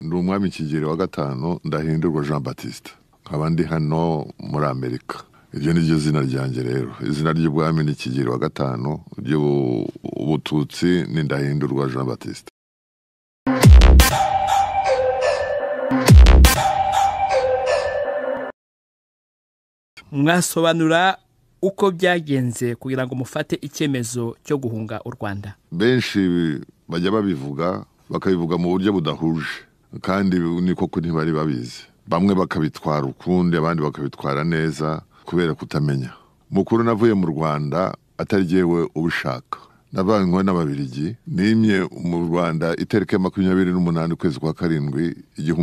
ndi umwami Kigeli wa gatanu Ndahindurwa Jean Baptiste, nkaba ndi hano muri Amerika. Iryo niryo zina ryanjye rero. Izina ry'ubwami ni Kigeli wa gatanu, ry'ubututsi ni Ndahindurwa Jean Baptiste. Mwasobanura uko byagenze kugira ngo mufate icyemezo cyo guhunga u Rwanda? Benshi bajya babivuga, bakabivuga mu buryo budahuje, kandi niko ko ntibari babizi. Bamwe bakabitwara ukundi, abandi bakabitwara neza kubera kutamenya. Mukuru navuye mu Rwanda atari jewe ubishaka. Navanywe n'Ababiligi, nimye mu Rwanda itariki 28 kwezi kwa karindwi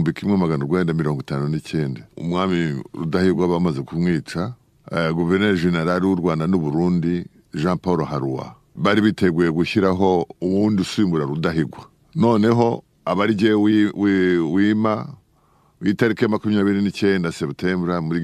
1959. Umwami Rudahigwa bamaze kumwica, Guverineri General w'u Rwanda n'u Burundi Jean Paul Harua bari biteguye gushyiraho uwundi usimbura Rudahigwa. Noneho abari jewe wima itariki 29 September muri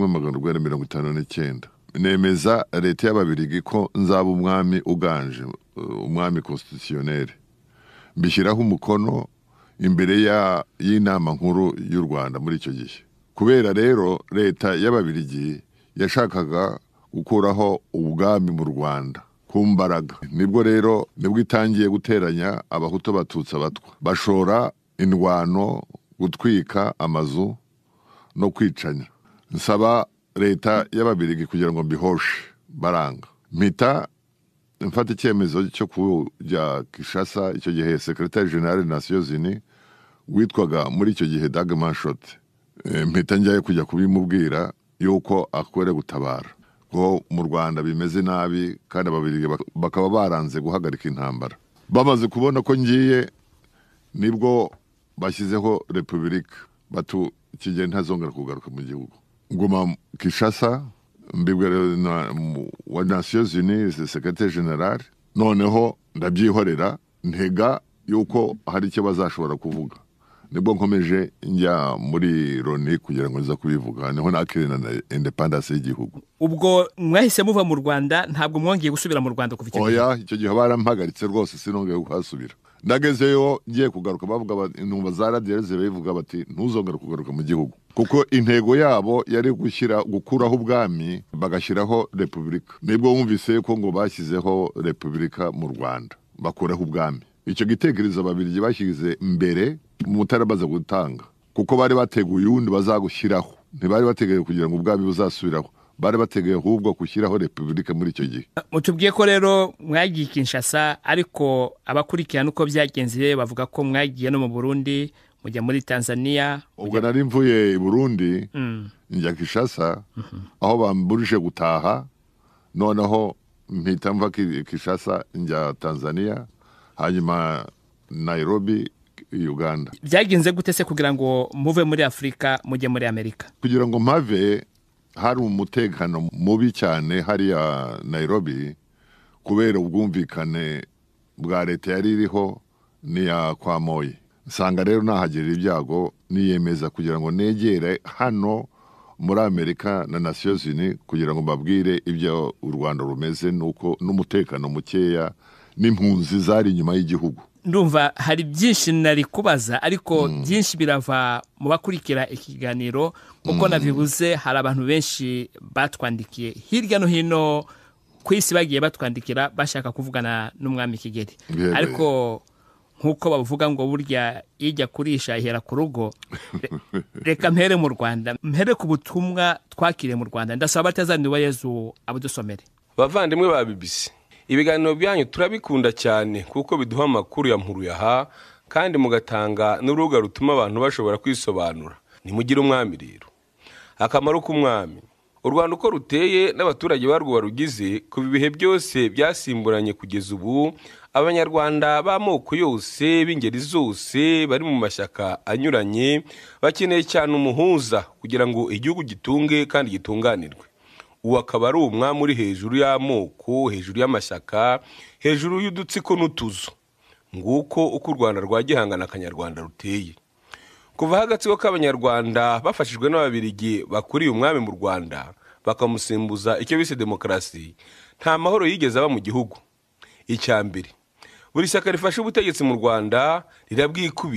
1959 nemeza leta y'Ababiligi ko nzaba umwami uganje, umwami constitutionnel. Mbishyiraho umukono imbere y'inama nkuru y'u Rwanda muri icyo gihe. Kubera rero leta y'Ababiligi yashakaga gukuraho ubwami mu Rwanda ku mbaraga, nibwo itangiye guteranya abahutu batutsi abatwa, bashora indwano, gutwika amazu no kwicanya. Nsaba leta y'Ababiligi kugira ngo mbihoshe, baranga. Mpita mfata icyemezo cyo kujya Kinshasa. Icyo gihe Secrétaire Général des Nations Unies witwaga muri icyo gihe Dag Manshot, mpita njyayo kujya kubimubwira yuko akwere gutabara ko mu Rwanda bimeze nabi, kandi Ababiligi bakaba baranze guhagarika intambara. Bamaze kubona ko ngiye, nibwo bashyizeho Republika, batu Kigeli ntazongera kugaruka mu gihugu. Nguma Kinshasa, mbibwira wa Nations Unies Secrétaire Général, noneho ndabyihorera, ntega yuko hari icyo bazashobora kuvuga. Nibwo nkomeje njya muri Loni kugira ngo nza kubivuga, niho nakirina na independence y'igihugu. Ubwo mwahise muva mu Rwanda, ntabwo mwongeye gusubira mu Rwanda kuva icyo gihe? Oya, icyo gihe barampagaritse rwose, sinongeye kuhasubira. Ndagezeyo ngiye kugaruka, bavuga bati, intumwa za radiyo bivuga bati ntuzongera kugaruka mu gihugu, kuko intego yabo yari gukuraho ubwami bagashyiraho Republika. Nibwo wumvise ko ngo bashyizeho Republika mu Rwanda, bakuraho ubwami. Icyo gitekerezo Ababiligi bashyize mbere mutarabaza gutanga, kuko bari bateguye undi bazagushyiraho. Ntibari bateguye kugira ngo ubwami buzasubiraho, bari bateguye ahubwo gushyiraho Republika muri icyo gihe. Mutubwiye ko rero mwagiye Kinshasa, ariko abakurikirana uko byagenze bavuga ko mwagiye no mu Burundi, mujya muri Tanzania. Ubwo nari mvuye i Burundi njya Kinshasa, aho bamburije gutaha, noneho mpita mva Kinshasa njya Tanzania, hanyuma Nairobi, Uganda. Byagenze gute se kugira ngo muve muri Afrika mujye muri Amerika? Kugira ngo mpave, hari umutekano mubi cyane hariya Nairobi, kubera ubwumvikane bwa leta yari iriho niya kwa Moi. Nsanga rero nahagirira ibyago, niyemeza kugira ngo negere hano muri Amerika na Nations Unies kugira ngo mbabwire ibyo u Rwanda rumeze, nuko n'umutekano mukeya n'impunzi zari inyuma y'igihugu. Ndumva hari byinshi nari kubaza, ariko byinshi birava mu bakurikira ikiganiro. Uko nabivuze, hari abantu benshi batwandikiye hirya no hino ku isi, bagiye batwandikira bashaka kuvugana n'umwami Kigeli. Ariko nkuko bavuga ngo burya ijya kurisha ihera ku rugo, reka mpere mu Rwanda, mpere ku butumwa twakiriye mu Rwanda. Ndasaba batazaniwe Yezu abudusomere. Bavandimwe ba BBC, ibiganiro byanyu turabikunda cyane kuko biduha amakuru ya Mpuruyaha, kandi mugatanga n'urubuga rutuma abantu bashobora kwisobanura. Nimugire umwami rero. Akamaro k'umwami: u Rwanda uko ruteye n'abaturage barwo barugize, ku bihe byose byasimburanye kugeza ubu, Abanyarwanda b'amoko yose b'ingeri zose bari mu mashyaka anyuranye bakeneye cyane umuhuza kugira ngo igihugu gitunge kandi gitunganirwe. Uwo akaba ari umwami uri hejuru y'amoko, hejuru y'amashyaka, hejuru y'udutsiko n'utuzo. Nguko uko u Rwanda rwa Gihanga na Kanyarwanda ruteye. Kuva hagatsiko k'Abanyarwanda bafashijwe n'Ababiligi bakuriye umwami mu Rwanda bakamusimbuza icyo bise demokarasi, nta mahoro yigeze aba mu gihugu. Icyambere, buri shyaka rifashe ubutegetsi mu Rwanda rirabwikubira,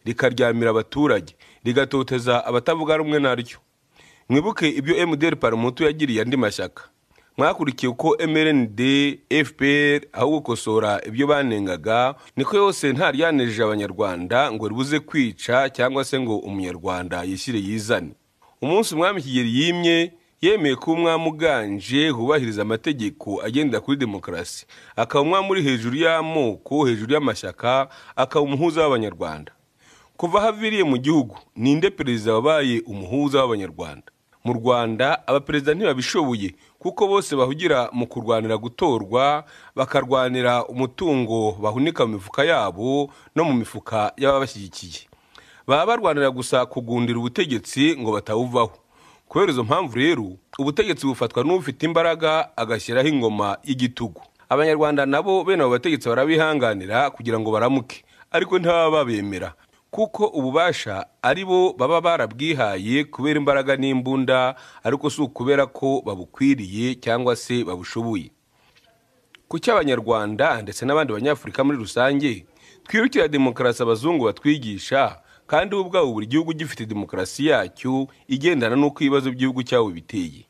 rikaryamira abaturage rigatoteza abatavuga rumwe naryo. Mwibuke ibyo MDR Parmehutu yagiriye andi mashyaka. Mwakurikiye uko MRND, FPR aho gukosora ibyo banengaga niko yose ntaryanejeje abanyarwanda ngo ribuze kwica cyangwa se ngo umunyarwanda yishyire yizane. Umunsi umwami Kigeli yimye yemeye ko umwami uganje hubahiriza amategeko agenda kuri demokarasi, akaba umwami uri hejuru y'amoko, hejuru y'amashyaka, akaba umuhuza w'abanyarwanda. Kuva haviriye mu gihugu ninde perezida wabaye umuhuza w'abanyarwanda? Mu Rwanda abaperezida ntibabishoboye kuko bose bahugira mu kurwanira gutorwa, bakarwanira umutungo bahunika mu mifuka yabo no mu mifuka y'ababashyigikiye. Baba barwanira gusa kugundira ubutegetsi ngo batawuvaho. Kubera izo mpamvu rero ubutegetsi bufatwa n'ufite imbaraga agashyiraho ingoma y'igitugu. Abanyarwanda nabo bene abo bategetsi barabihanganira kugira ngo baramuke, ariko ntibaba babemera kuko ububasha ari bo baba barabwihaye kubera imbaraga n'imbunda, ariko si ukubera ko babukwiriye cyangwa se babushoboye. Kuki abanyarwanda ndetse n'abandi banyafurika muri rusange twirukira demokarasi abazungu batwigisha, kandi ubwabo buri gihugu gifite demokarasi yacyo igendana n'uko ibibazo by'igihugu cyabo biteye?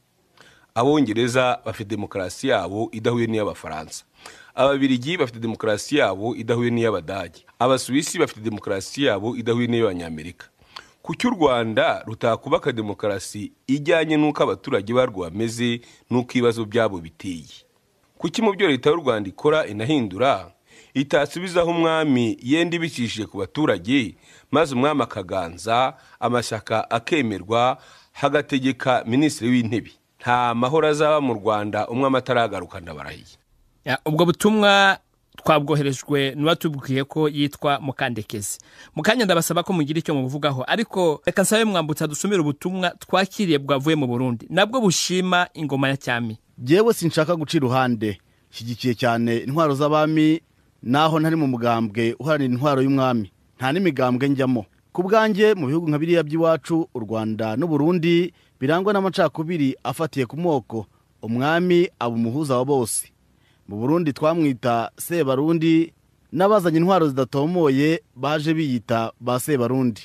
Abongereza bafite demokarasi yabo idahuye n'iy'Abafaransa, Ababiligi bafite demokarasi yabo idahuye n'iy'Abadage, Abasuwisi bafite demokarasi yabo idahuye n'iy'Abanyamerika. Kuki u Rwanda rutakubaka demokarasi ijyanye n'uko abaturage barwo bameze n'uko ibibazo byabo biteye? Kuki mu byo leta y'u Rwanda ikora inahindura itasubizaho umwami yenda ibicishije ku baturage, maze umwami akaganza, amashyaka akemerwa, hagategeka minisitiri w'intebe? Nta mahoro azaba mu Rwanda umwami ataragaruka, ndabarahiye. Ubwo butumwa twabwoherejwe n'uwatubwiye ko yitwa Mukandekezi. Mukanya ndabasaba ko mugira icyo muvugaho, ariko reka nsabe mwambutsa dusomera ubutumwa twakiriye bwavuye mu Burundi nabwo bushima ingoma ya cyami. Jewe sinshaka guca iruhande, shyigikiye cyane intwaro z'abami, naho ntari mu mugambwe uharanira intwaro y'umwami, nta n'imigambwe njyamo. Ku bwanjye mu bihugu nka biriya by'iwacu u Rwanda n'u Burundi birangwa n'amacakubiri afatiye ku moko, umwami aba umuhuza wa bose. Mu Burundi twamwita Sebarundi, n'abazanye intwaro zidatomoye baje biyita ba Sebarundi.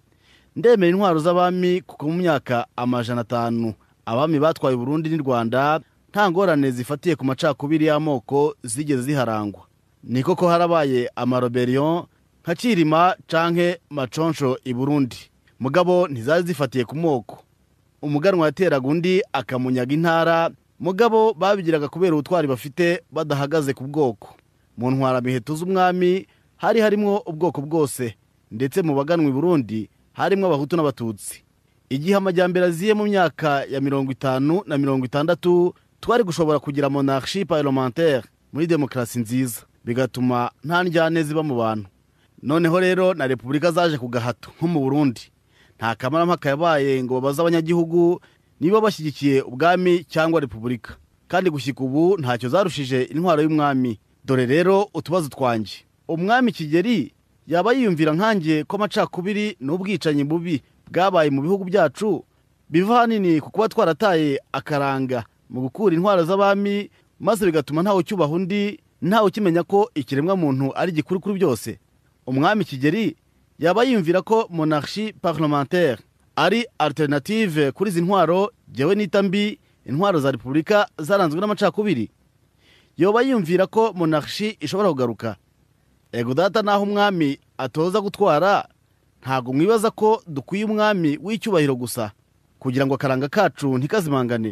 Ndemera intwaro z'abami kuko mu myaka 500 abami batwaye Burundi n'u Rwanda nta ngorane zifatiye ku macakubiri y'amoko zigeze ziharangwa. Ni koko harabaye amaroberion nka Kirima canke Maconsho i Burundi, mugabo ntizazi zifatiye ku moko. Umuganwa yateraga undi akamunyaga intara, mugabo babigiraga kubera ubutwari bafite badahagaze ku bwoko. Mu ntwara miheto z'umwami hari harimo ubwoko bwose, ndetse mu baganwa i Burundi harimo abahutu n'abatutsi. Igihe amajyambere aziye mu myaka ya 50 na 60 twari gushobora kugira monarchie parlementaire muri demokarasi nziza, bigatuma nta njyane ziba mu bantu. Noneho rero na repubulika zaje ku gahato nko mu Burundi, nta kamarampaka yabaye ngo babaze abanyagihugu niba bashyigikiye ubwami cyangwa repubulika, kandi gushyika ubu ntacyo zarushije intwaro y'umwami. Dore rero utubazo twanjye: umwami Kigeli yaba yiyumvira nkanjye ko amacakubiri n'ubwicanyi bubi bwabaye mu bihugu byacu biva hanini ku kuba twarataye akaranga mu gukura intwaro z'abami, maze bigatuma ntawe cyubaha undi, ntawe kimenya ko ikiremwa muntu ari gikuru kuri byose? Umwami Kigeli yaba yiyumvira ko monarchie parlementaire ari alternative kuri izi ntwaro jewe nita mbi, intwaro za repubulika zaranzwe n'amacakubiri? Yoba yiyumvira ko monarchie ishobora kugaruka? Ego data, naho umwami atoza gutwara, ntago mwibaza ko dukwiye umwami w'icyubahiro gusa kugira ngo akaranga kacu ntikazimangane?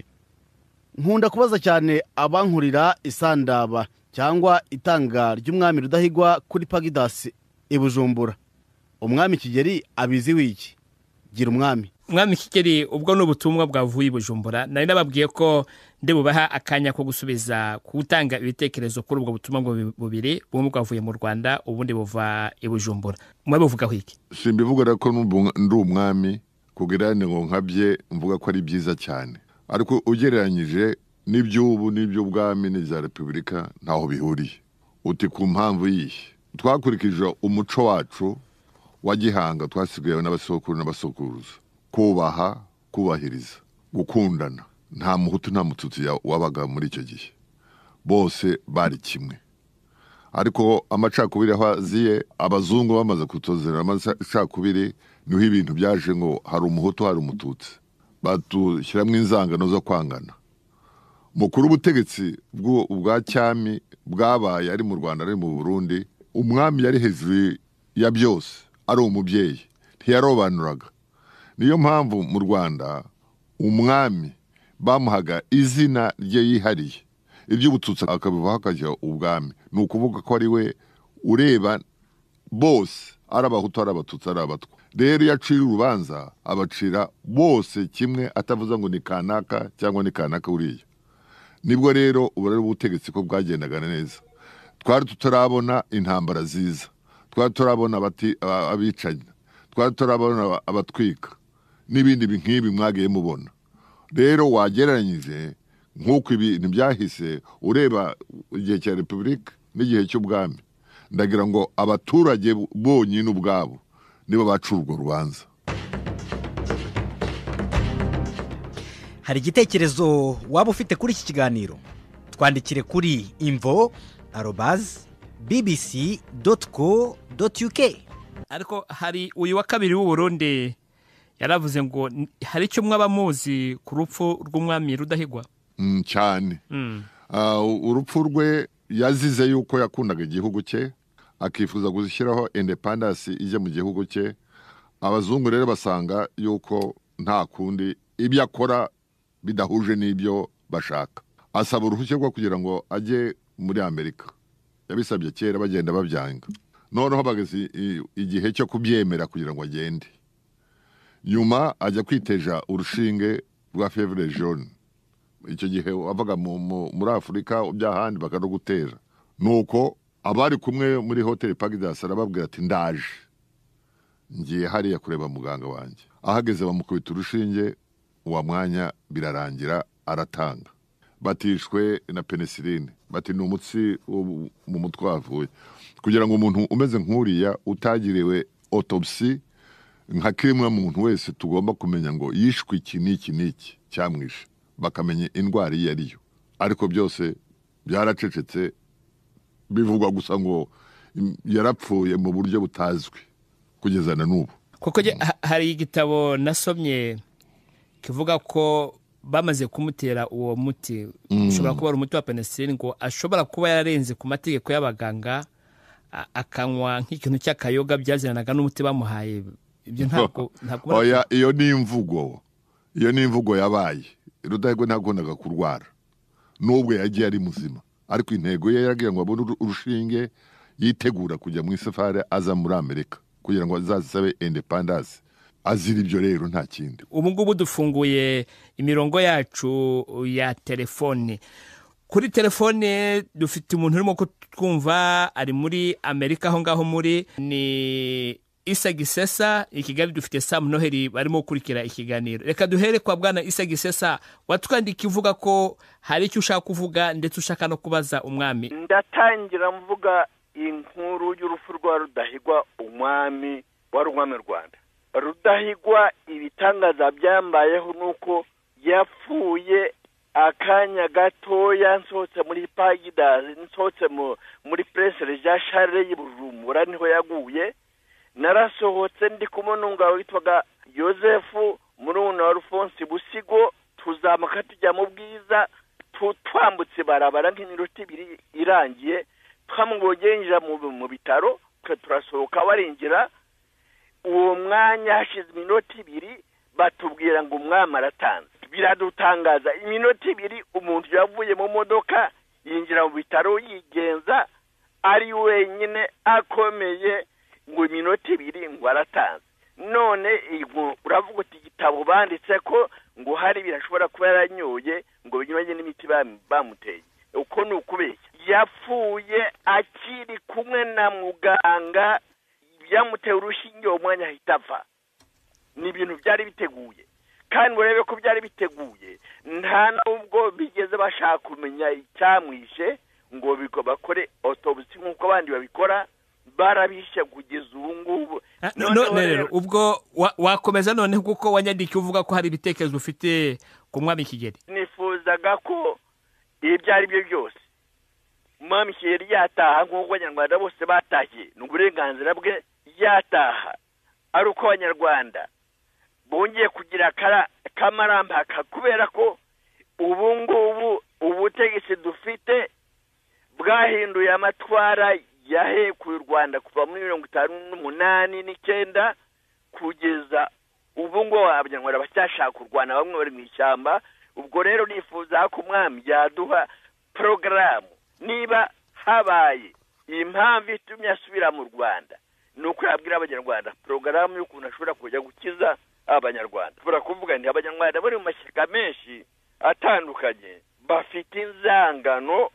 Nkunda kubaza cyane abankurira isandaba cyangwa itanga ry'umwami Rudahigwa kuri Pagidasi i Bujumbura. Umwami Kigeli abizi wiki? Gira umwami. Umwami Kigeli ubwo n'ubutumwa bwavuye i Bujumbura, nari nababwiye ko ndebubaha akanya ko gusubiza kutanga ibitekerezo kuri ubwo butumwa bubiri, bumwe bwavuye mu Rwanda ubundi buva i Bujumbura. Mwe buvuga kwiki? Simbivuga ko ndi umwami kugira ngo nkabye mvuga ko ari byiza cyane, ariko ugereranyije n'iby'ubu n'iby'ubwami n'iza repubulika ntaho bihuriye. Uti ku mpamvu yihe? Twakurikije umuco wacu wa gihanga twasigaye n'abasokuru n'abasokuruza: kubaha, kubahiriza, gukundana. Nta muhutu nta mututsi wabaga muri icyo gihe, bose bari kimwe. ariko amacakubiri aho aziye abazungu bamaze kutuzanira amacakubiri niho ibintu byaje ngo hari umuhutu hari umututsi batushyiramo inzangano zo kwangana. Mukuru w'ubutegetsi bwa cyami bwabaye ari mu Rwanda ari mu Burundi, umwami yari hejuru ya byose, ari umubyeyi, ntiyarobanuraga. Niyo mpamvu mu Rwanda umwami bamuhaga izina rye yihariye, iby'ubututsi akabivaho akajya ubwami. Ni ukuvuga ko ari we ureba bose, ari abahutu ari abatutsi ari abatwa. Rero iyo acira urubanza abacira bose kimwe, atavuze ngo ni kanaka cyangwa ni kanaka uriya. Nibwo rero uburere bw'ubutegetsi ko bwagendaga neza. Twari tutarabona intambara ziza, twari turabona abicanyi, twari turabona abatwika n'ibindi nk'ibi mwagiye mubona. Rero wagereranyije nk'uko ibintu byahise ureba igihe cya Repubulika n'igihe cy'ubwami, ndagira ngo abaturage bonyine ubwabo nibo baca urwo rubanza. Hari igitekerezo waba ufite kuri iki kiganiro? Twandikire kuri info@bbc.co.uk. Ariko hari uyu wa kabiri w'u Burundi yaravuze ngo hari icyo mwaba muzi ku rupfu rw'umwami Rudahigwa. Cyane. Urupfu rwe yazize yuko yakundaga igihugu cye, akifuza gushyiraho independence ije mu gihugu cye. Abazungu rero basanga yuko nta kundi ibyo akora bidahuje n'ibyo bashaka. Asaba uruhushya rwo kugira ngo ajye muri Amerika. Yabisabye kera bagenda babyanga. Noneho bageze igihe cyo kubyemera kugira ngo agende. Nyuma ajya kwiteja urushinge rwa fièvre jaune. Icyo gihe wavaga muri Afurika byahandi bakarugutera. Nuko abari kumwe muri Hotel Paradise arababwira ati ndaje, ngiye hariya kureba muganga wanjye. Ahageze bamukubita urushinge, uwa mwanya birarangira aratanga. Batishwe na penicilline, bati ni umutsi mu mutwe wavuye. Kugira ngo umuntu umeze nk'uriya utagiriwe autopsy nka kimwe muntu wese tugomba kumenya ngo yishwe iki n'iki cyamwishe, bakamenya indwara iyo ariyo. Ariko byose byaracecetse, bivugwa gusa ngo yarapfuye mu buryo butazwi kugeza na n'ubu. Kuko hari igitabo nasomye kivuga ko bamaze kumutera uwo muti, ushobora kuba ari umuti wa penicilline, ngo ashobora kuba yararenze ku mategeko y'abaganga akanywa nk'ikintu cy'akayoga byaziranaga n'umuti bamuhaye. Ibyo ntabwo oya, iyo ni imvugo yabaye. Rudahigwa ntakundaga kurwara nubwo yagiye ari muzima, ariko intego ye yaragira ngo abone urushinge yitegura kujya mu isafari aza muri Amerika kugira ngo azasabe independence. Azira ibyo rero nta kindi. Ubu ngubu dufunguye imirongo yacu ya telefone. Kuri telefone dufite umuntu urimo kutwumva ari muri Amerika, aho ngaho muri ni Isa Gisesa. I Kigali dufite Sam Noheli barimo gukurikira ikiganiro. Reka duhere kwa bwana Isa Gisesa, watwandika uvuga ko hari icyo ushaka kuvuga ndetse ushaka no kubaza umwami. Ndatangira mvuga inkuru y'urupfu rwa Rudahigwa, umwami wa Rwanda. Rudahigwa ibitangaza byambayeho nuko yapfuye akanya gatoya nsohotse muri Paradise, nsohotse muri Presse rya Charles y'Ibujumbura niho yaguye. Narasohotse ndi kumwe n'umugabo witwaga Yosefu murumuna wa Alphonse Busigo, tuzamuka tujya mu Bwiza, twambutse barabara nk'iminota 2 irangiye, twamubonyenja mu bitaro, turasohoka barinjira. Uwo mwanya hashize iminota 2 batubwira ngo umwami aratanze. Biradutangaza, iminota 2 umuntu yavuye mu modoka yinjira mu bitaro yigenza ari wenyine akomeye, ngo iminota 2 ngo aratanze. None uravuga uti igitabo banditse ko ngo hari birashobora kuba yaranyoye ngo binyuranye n'imiti bamuteye. Uko ni ukubeshya. Yapfuye akiri kumwe na muganga, byamuteye urushinge umwanya ahita apfa. Ni ibintu byari biteguye, kandi urebe ko byari biteguye. Nta nubwo bigeze bashaka kumenya icyamwishe ngo bakore autopsy nk'uko abandi babikora, barabishe kugeza ubu ngubu. Rero ubwo wakomeza none kuko wanyandikiye uvuga ko hari ibitekerezo ufite ku mwami Kigeli. Nifuzaga ko ibyo ari byo byose umwami Kigeli yataha nk'uko abanyarwanda bose batashye ni uburenganzira bwe yataha, ari uko abanyarwanda bongeye kugira kamarampaka kubera ko ubu ngubu ubutegetsi dufite bwahinduye amatwara yahekuye u Rwanda kuva muri 1958 9 kugeza ubu ngo abanyarwanda bacyashaka u Rwanda, bamwe bari mu ishyamba. Ubwo rero nifuza ko umwami yaduha porogaramu, niba habaye impamvu itumye asubira mu Rwanda, ni uko yabwira abanyarwanda porogaramu y'ukuntu ashobora kujya gukiza abanyarwanda. Tubura kuvuga nti abanyarwanda bari mu mashyaka menshi atandukanye bafite inzangano,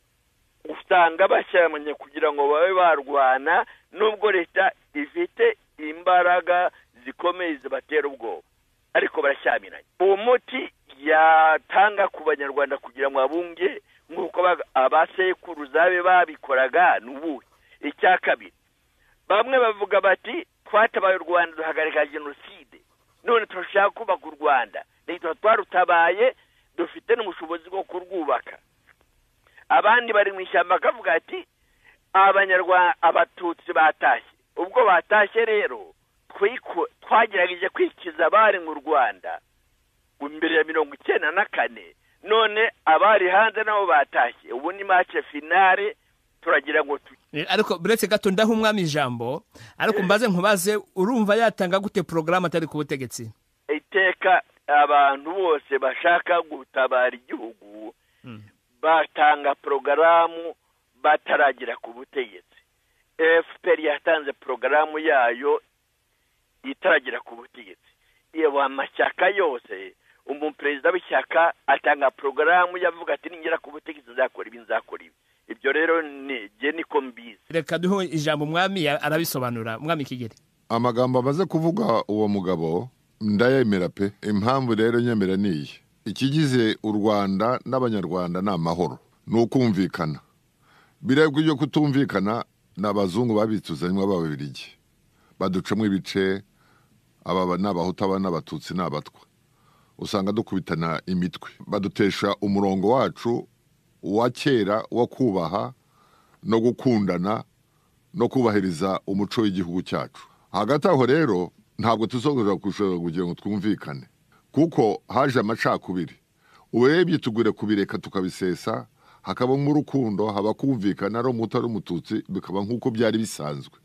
usanga bashyamanye kugira ngo babe barwana, nubwo leta ifite imbaraga zikomeye zibatera ubwoba, ariko barashyamiranye. Uwo muti yatanga ku banyarwanda kugira ngo abunge nk'uko abasekuruza be babikoraga n'ubuhe. Icya kabiri, bamwe bavuga bati twatabaye u Rwanda duhagarika jenoside, none turashaka kubaka u Rwanda, leta twarutabaye dufite n'ubushobozi bwo kurwubaka. Abandi bari mu ishyamba bakavuga ati abanyarwanda abatutsi batashye. Ubwo batashye rero twagerageje kwikiza abari mu Rwanda imbere ya 1994, none abari hanze nabo batashye. Ubu ni match finale, turagira ngo ariko buretse gato ndaho umwami ijambo, ariko mbaze nkubaze, urumva yatanga gute program atari ku butegetsi? Iteka abantu bose bashaka gutabara igihugu batanga porogaramu bataragira ku butegetsi. FPR yatanze porogaramu yayo itaragira ku butegetsi. Iyo amashyaka yose, umuperezida w'ishyaka atanga porogaramu yavuga ati ningera ku butegetsi nzakora ibi nzakora ibi. Ibyo rero je niko mbizi. Reka duhe ijambo umwami arabisobanura. Umwami Kigeli, amagambo amaze kuvuga uwo mugabo ndayemera pe. Impamvu rero nyemera niyi, ikigize u Rwanda n'abanyarwanda ni amahoro, ni ukumvikana. Birebwa ibyo kutumvikana n'abazungu babituzanywe ababirigi, baducamo ibice, aba n'abahutu aba n'abatutsi n'abatwa, usanga dukubitana imitwe, badutesha umurongo wacu wa kera wo kubaha no gukundana no kubahiriza umuco w'igihugu cyacu. Hagati aho rero ntabwo tuzongera kugira ngo twumvikane, kuko haje amacakubiri. Urebye tugure kubireka tukabisesa, hakabamo urukundo, haba kumvikana ari umuto ari umututsi, bikaba nk'uko byari bisanzwe.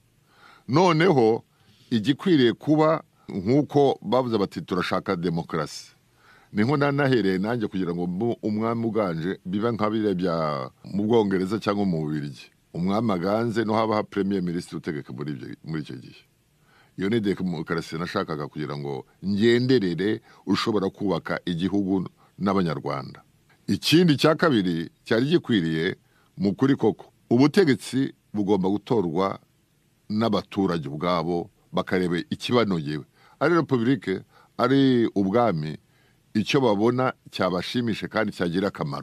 Noneho igikwiriye kuba nk'uko bavuze bati turashaka demokarasi, niho nanahereye nanjye kugira ngo umwami uganje biba nk'abire bya mu Bwongereza cyangwa mu Bubiligi, umwami aganze no haba premier ministre utegeka muri icyo gihe. Iyo ni demokarasi nashakaga kugira ngo ngenderere ushobora kubaka igihugu n'abanyarwanda. Ikindi cya kabiri cyari gikwiriye mu kuri koko, ubutegetsi bugomba gutorwa n'abaturage ubwabo, bakarebe ikibanogeye, ari republike ari ubwami, icyo babona cyabashimishe kandi cyagira akamaro.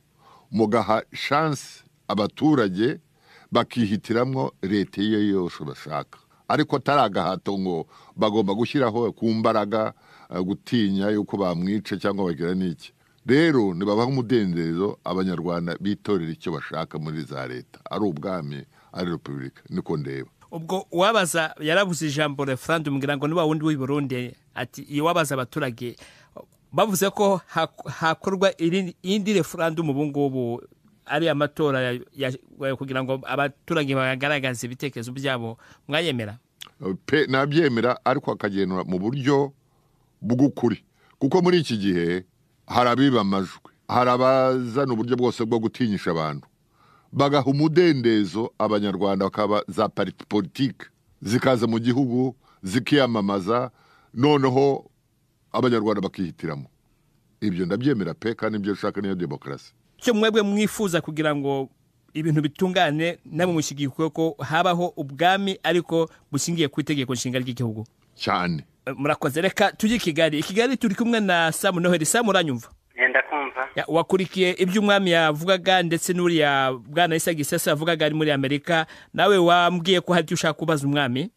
Mugaha chance abaturage bakihitiramwo leta iyo yose bashaka, ariko taragahato ngo bagomba gushyiraho ku mbaraga gutinya yuko bamwice cyangwa bagira n'iki. Rero nibabaho umudendezo, abanyarwanda bitorera icyo bashaka muri za leta, ari ubwami ari republika, niko ndeba. Ubwo wabaza yarabuze ijambo referendum ngira ngo niba wundi w'i Burundi ati iyo wabaza abaturage bavuze ko hakorwa indi referendum ubu ngubu ari amatora kugira ngo abaturage bagaragaze ibitekerezo byabo, mwayemera? Pe nabyemera, ariko akagenura mu buryo bw'ukuri, kuko muri iki gihe harabiba amajwi, harabazana uburyo bwose bwo gutinyisha abantu, bagaha umudendezo abanyarwanda, bakaba za parti politique zikaza mu gihugu zikiyamamaza, noneho abanyarwanda bakihitiramo. Ibyo ndabyemera pe, kandi ibyo ushaka niyo demokarasi. Cyo mwebwe mwifuza kugira ngo ibintu bitungane, namwe mushigikiye ko habaho ubwami ariko bushingiye ku itegeko nshinga ry'igihugu cyane. Murakoze. Reka tujye Kigali turi kumwe na Sam Noheli. Sam, uranyumva? Yenda kumva. Wakurikiye ibyo umwami yavugaga ndetse n'uriya bwana Isa Gisesa yavugaga ari muri Amerika, nawe wambwiye ko hari ushaka kubaza umwami.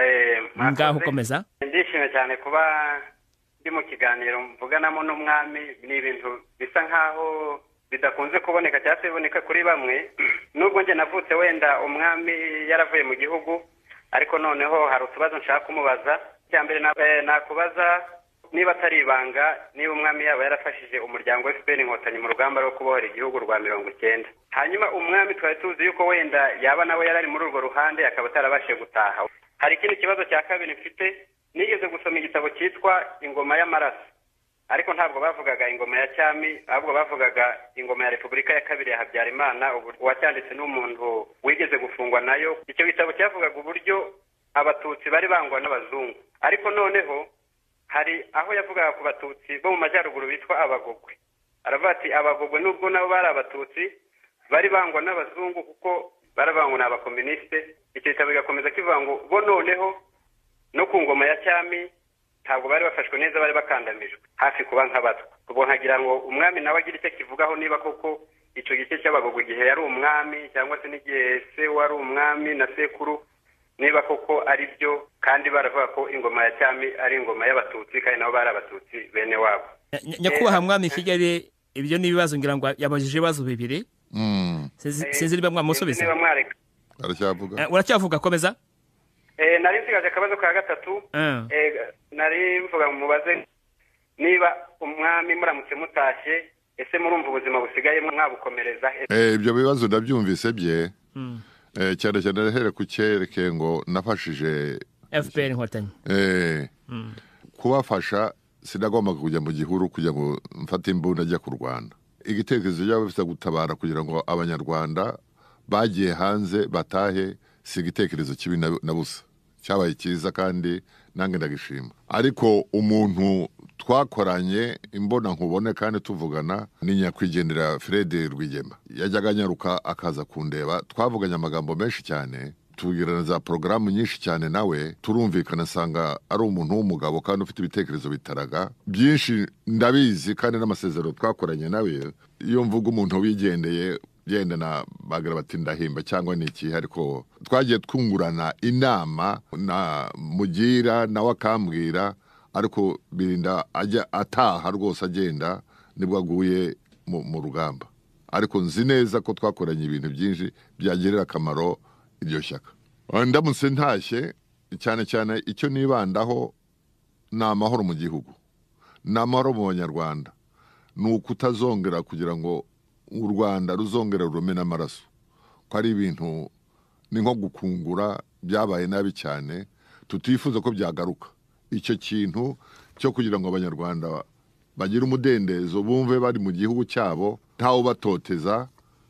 Ngaho komeza. Ndishimye cyane kuba ndi mu kiganiro mvuganamo n'umwami. Ni ibintu bisa nkaho bidakunze kuboneka cyangwa se biboneka kuri bamwe. nubwo njye navutse wenda umwami yaravuye mu gihugu ariko noneho hari utubazo nshaka kumubaza. Icya mbere nakubaza niba atari ibanga niba umwami yaba yarafashije umuryango wa FPR Inkotanyi mu rugamba rwo kubohora igihugu rwa 90. Hanyuma umwami twari tuzi yuko wenda yaba nawe yarari muri urwo ruhande akaba atarabashije gutaha. Hari ikindi kibazo cya kabiri mfite, nigeze gusoma igitabo cyitwa Ingoma y'Amaraso, ariko ntabwo bavugaga ingoma ya cyami, ahubwo bavugaga ingoma ya Repubulika ya kabiri ya Habyarimana, uwacyanditse n'umuntu wigeze gufungwa nayo. Icyo gitabo cyavugaga uburyo abatutsi bari bangwa n'abazungu, ariko noneho hari aho yavugaga ku batutsi bo mu majyaruguru bitwa abagogwe. Aravuga ati abagogwe nubwo nabo bari abatutsi bari bangwa n'abazungu kuko barabangwa n'abakomuniste. Icyo gitabo kigakomeza kivuga ngo bo noneho no ku ngoma ya cyami ntabwo bari bafashwe neza, bari bakandamijwe hafi kuba nk'abatwa. Ubwo nkagira ngo umwami nawe agira icyo kivugaho, niba koko icyo gice cy'abagogwe igihe yari umwami cyangwa se n'igihe se wari umwami na sekuru, niba koko ari byo kandi baravuga ko ingoma ya cyami ari ingoma y'abatutsi kandi nabo bari abatutsi bene wabo. Nyakubahwa mwami Kigali, ibyo ni ibibazo ngira ngo yabajije ibibazo bibiri. Sinzi niba mwamusubiza. Uracyavuga, komeza. Nari nsigaje akabazo ka gatatu. Nari mvuga mubaze niba umwami muramutse mutashye, ese murumva ubuzima busigaye mwabukomereza? Ibyo bibazo ndabyumvise bye. Cyane cyane here ku cyereke ngo nafashije FPR Inkotanyi. Kubafasha sinagomba kujya mu gihuru kugira ngo mfate imbunda ajya kurwana. Igitekerezo cyabo bifite gutabara kugira ngo abanyarwanda bagiye hanze batahe, si igitekerezo kibi na busa, cyabaye cyiza kandi nange ndagishima. Ariko umuntu twakoranye imbona nkubone kandi tuvugana ni nyakwigendera Fred Rwigema. Yajyaga anyaruka akaza kundeba, twavuganye amagambo menshi cyane, tubwirana za porogaramu nyinshi cyane, nawe turumvikana, sanga ari umuntu w'umugabo kandi ufite ibitekerezo bitaraga byinshi. Ndabizi kandi n'amasezerano twakoranye nawe, iyo mvuga umuntu wigendeye yenda na bagira bati ndahimba cyangwa niki, ariko twagiye twungurana inama na mugira nawe akambwira, ariko birinda ajya ataha rwose agenda nibwo aguye mu rugamba. Ariko nzi neza ko twakoranye ibintu byinshi byagirira akamaro iryo shyaka. Ndamutse ntashye, cyane cyane icyo nibandaho ni amahoro mu gihugu, ni amahoro mu banyarwanda, ni ukutazongera kugira ngo u Rwanda ruzongera rumena amaraso, ko ari ibintu ni nko gukungura byabaye nabi cyane, tutifuza ko byagaruka. Icyo kintu cyo kugira ngo abanyarwanda bagire umudendezo, bumve bari mu gihugu cyabo ntawo batoteza,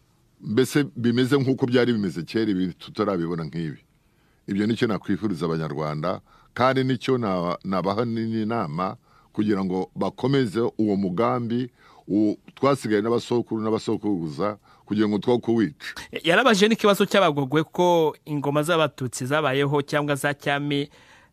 mbese bimeze nk'uko byari bimeze kera, ibintu tutarabibona nk'ibi. Ibyo nicyo nakwifuriza abanyarwanda, kandi nicyo nabaha n'inama kugira ngo bakomeze uwo mugambi twasigaye n'abasokuru n'abasokuruza kugira ngo two kuwica. Yarabaje n'ikibazo cy'abagogwe ko ingoma z'abatutsi zabayeho cyangwa za cyami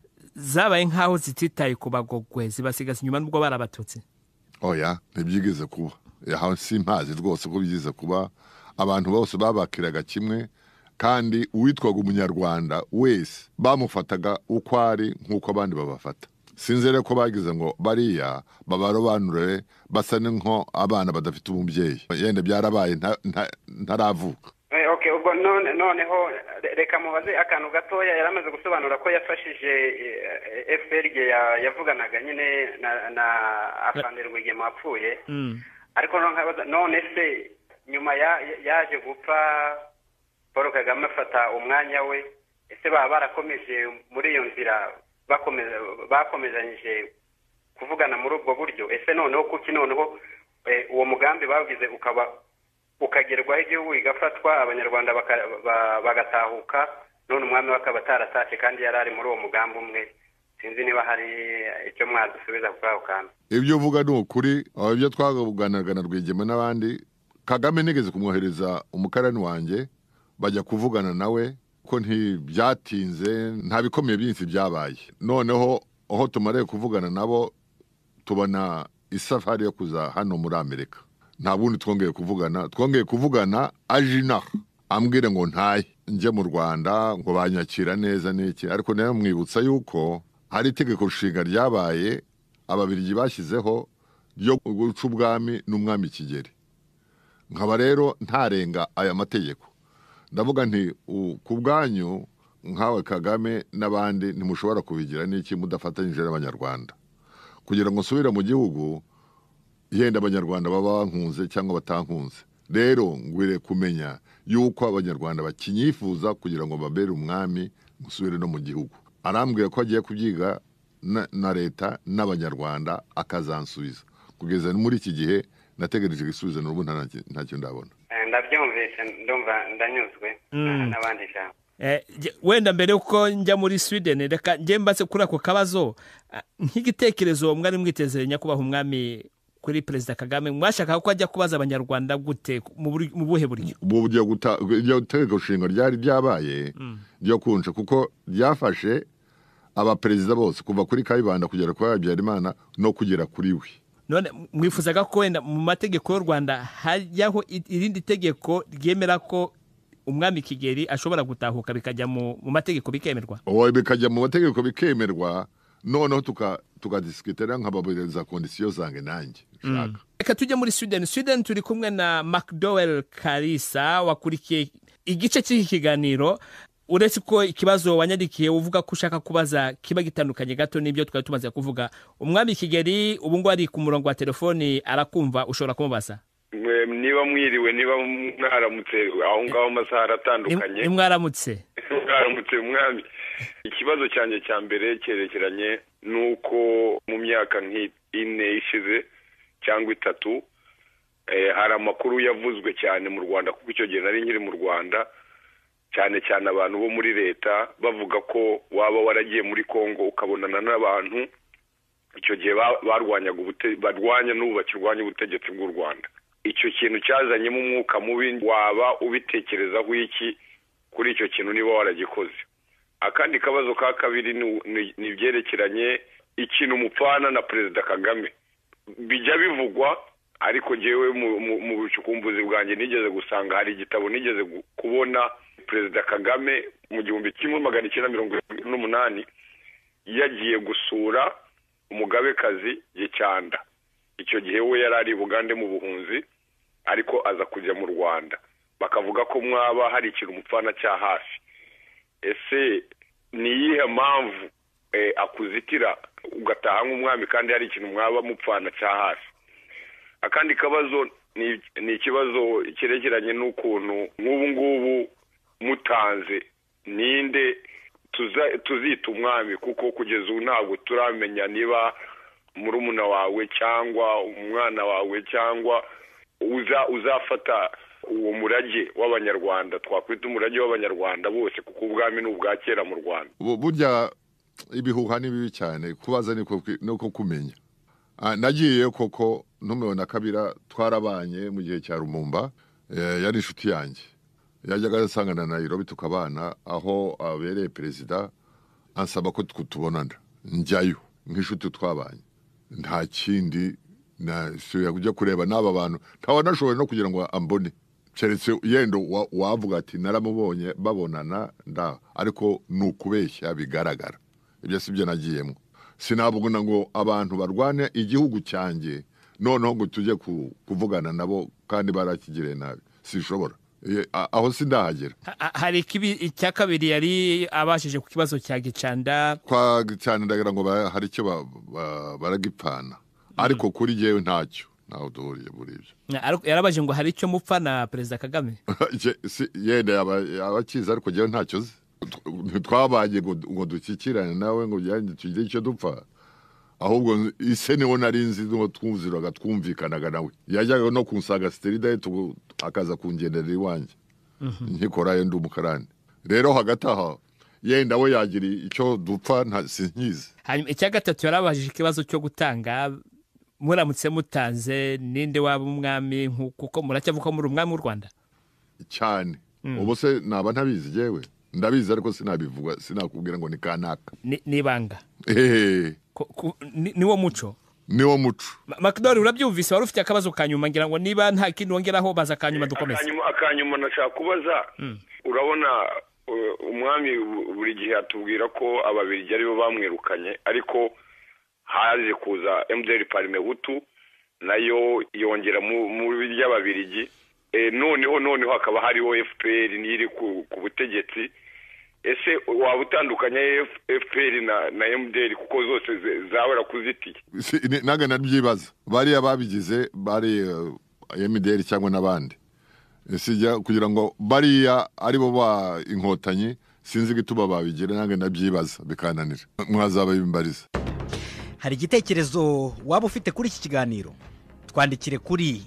zabaye nkaho zititaye ku bagogwe, zibasigaza inyuma nubwo bari abatutsi. Oya, ntibyigeze kuba. Yaho simpazi rwose ko bigize kuba. Abantu bose babakiraga kimwe, kandi uwitwaga umunyarwanda wese bamufataga uko ari nk'uko abandi babafata. Sinzere ko bagize ngo bariya babarobanure basa nko abana badafite umubyeyi. Yende byarabaye ntaravuka. Okay, ubwo noneho reka mubaze akantu gatoya. Yaramaze gusobanura ko yafashije FPR yavuganaga nyine na Afande Rwigema wapfuye. Ariko none se nyuma yaje gupfa Paul Kagame afata umwanya we, ese baba barakomeje muri iyo nzira, bakomezanyije kuvugana muri ubwo buryo? Ese noneho kuki noneho uwo mugambi bagize ukagerwaho, igihugu igafatwa, abanyarwanda bagatahuka, none umwami wakaba ataratashe kandi yari ari muri uwo mugambi umwe? Sinzi niba hari icyo mwadusubiza kuri ako kantu. Ibyo uvuga ni ukuri. Ibyo twavuganaga na Rwigema n'abandi, Kagame nigeze kumwohereza umukarani wanjye bajya kuvugana nawe, ko ntibyatinze, nta bikomeye byinshi byabaye. Noneho aho tumariye kuvugana nabo, tubona isafari yo kuza hano muri Amerika. Nta bundi twongeye kuvugana ajina ambwire ngo ntaye nje mu Rwanda ngo banyakira neza n'iki. Ariko nayo mwibutsa yuko hari itegeko nshinga ryabaye ababirigi bashyizeho ryo guca ubwami n'umwami Kigeli. Nkaba rero ntarenga aya mategeko. ndavuga nti ku bwanyu nkawe Kagame n'abandi ntimushobora kubigira n'iki mudafatanyije n'abanyarwanda kugira ngo nsubire mu gihugu yenda abanyarwanda baba bankunze cyangwa batankunze. Rero ngwire kumenya yuko abanyarwanda bakinyifuza kugira ngo babere umwami musubire no mu gihugu. Arambwiye ko agiye kubyiga na leta n'abanyarwanda akazansubiza. Kugeza muri iki gihe nategereje igisubizo n'ubu ntacyo ndabona. Ndabyumvise ndumva ndanyuzwe n'abandi jambo. Wenda mbere uko njya muri Sweden reka njye mbatse kuri ako kabazo nk'igitekerezo mwari mwiteze nyakubaha umwami kuri Perezida Kagame mwashaka ko ajya kubaza abanyarwanda gute mu buhe buryo? Buryo gutegeka nshinga ryari ryabaye ryo kunca kuko ryafashe abaperezida bose kuva kuri Kayibanda kugera kwa Habyarimana no kugera kuri we. None mwifuzaga ko wenda mu mategeko y'u Rwanda hajyaho irindi tegeko ryemera ko umwami Kigeli ashobora gutahuka bikajya mu mategeko bikemerwa? Bikajya mu mategeko bikemerwa noneho tukadisikitera nk'ababereza kondisiyo zange nanjye shaka. Reka tujye muri Sweden turi kumwe na McDowell Karisa wakurikiye igice cy'iki kiganiro. Uretse ko ikibazo wanyandikiye uvuga ko ushaka kubaza kiba gitandukanye gato n'ibyo twari tumaze kuvuga, umwami Kigeli ubu ngo ari ku murongo wa telefoni arakumva, ushobora kumubaza. Niba mwiriwe, niba mwaramutse aho ngaho amasaha aratandukanye. Mwaramutse umwami. Ikibazo cyanjye cya mbere cyerekeranye nuko mu myaka nk'ine ishize cyangwa 3 hari amakuru yavuzwe cyane mu Rwanda kuko icyo gihe nari nkiri mu Rwanda, cyane cyane abantu bo muri leta bavuga ko waba waragiye muri Kongo ukabonana n'abantu icyo gihe barwanya n'ubu bakirwanya ubutegetsi bw'u Rwanda. Icyo kintu cyazanyemo umwuka mubi, waba ubitekerezaho iki kuri icyo kintu niba waragikoze? Akandi kabazo ka kabiri ni byerekeranye ikintu mupfana na Perezida Kagame. Bijya bivugwa ariko jewe mu bucukumbuzi bwanjye nigeze gusanga hari igitabo nigeze kubona Perezida Kagame mu 1998 yagiye gusura umugabekazi Gicyanda. Icyo gihe we yarari Bugande mu buhunzi ariko aza kujya mu Rwanda, bakavuga ko mwaba hari ikintu mupfana cya hafi. Ese ni iyihe mpamvu akuzitira ugataha nk'umwami kandi hari ikintu mwaba mupfana cya hafi? Akandi kabazo ni ikibazo cyerekeranye n'ukuntu nk'ubu ngubu mutanze ninde tuzita umwami, kuko kugeza ubu ntabwo turamenya niba murumuna wawe cyangwa umwana wawe cyangwa uzafata uwo murage w'abanyarwanda, twakwita umurage w'abanyarwanda bose, kuko ubwami n'ubwa kera mu Rwanda. Burya ibihuha ni bibi cyane, kubaza niko kumenya. Nagiye koko ntumubona Kabira twarabanye mu gihe cya Rumumba, yari inshuti yanjye. Yajyaga asangana na Nairobi tukabana, aho abereye perezida ansaba ko tubonana njyayo nk'inshuti twabanye. Nta kindi nasubiye kujya kureba n'aba bantu, ntawe nashoboye no kugira ngo ambone, keretse yendo wavuga ati naramubonye babonana ariko nukubeshya bigaragara. Ibyo sibyo nagiyemo. Sinabuguna ngo abantu barwane igihugu cyanjye noneho ngo tujye kuvugana nabo kandi barakigire nabi, sishobora. Aho sindahagera. Hari icya kabiri yari abashije ku kibazo cya Gicyanda. Kwa Gicyanda ndagira ngo hari icyo baragipfana, ariko kuri jewe ntacyo, naho duhuriye muri ibyo. Yarabaje ngo hari icyo mupfa na Perezida Kagame. Yenda abakiza ariko jewe ntacyo zi. Twabaye ngo dukikirane nawe ngo tugire icyo dupfa, ahubwo ise niwo narinzi ngo twumviraga twumvikanaga nawe. Yajyaga no kunsaga Sterida akaza kungenderera iwanjye nkikorayo ndi umukarani. Rero hagati aho yenda we yagira icyo dupfa sinkizi. Hanyuma icya gatatu yarabajije ikibazo cyo gutanga, muramutse mutanze ninde waba umwami, kuko muracyavuka muri umwami w'u Rwanda cyane. Ubu se naba ntabizi jewe, ndabizi ariko sinabivuga, sinakubwira ngo ni kanaka. Nibanga. Niwo muco. Niwo muco. McDowell urabyumvise, wari ufite akabazo kanyuma, ngira ngo niba nta kindi wongeraho baza kanyuma dukomeze. Akanyuma nashaka kubaza, urabona umwami buri gihe atubwira ko ababirigi aribo bamwirukanye, ariko haje kuza MDR Parmehutu nayo yongera mu by'ababirigi noneho hakaba hariho FPR n'iri ku butegetsi. Ese waba utandukanye FPR na MDR kuko zose zawera kuzitiye? Naga nabyibaza bariya babigize bari MDR cyangwa n'abandi sijya kugira ngo bariya aribo ba inkotanyi sinzi gituba babigira naga nabyibaza bikananira mwazaba bimbariza. Hari igitekerezo waba ufite kuri iki kiganiro twandikire kuri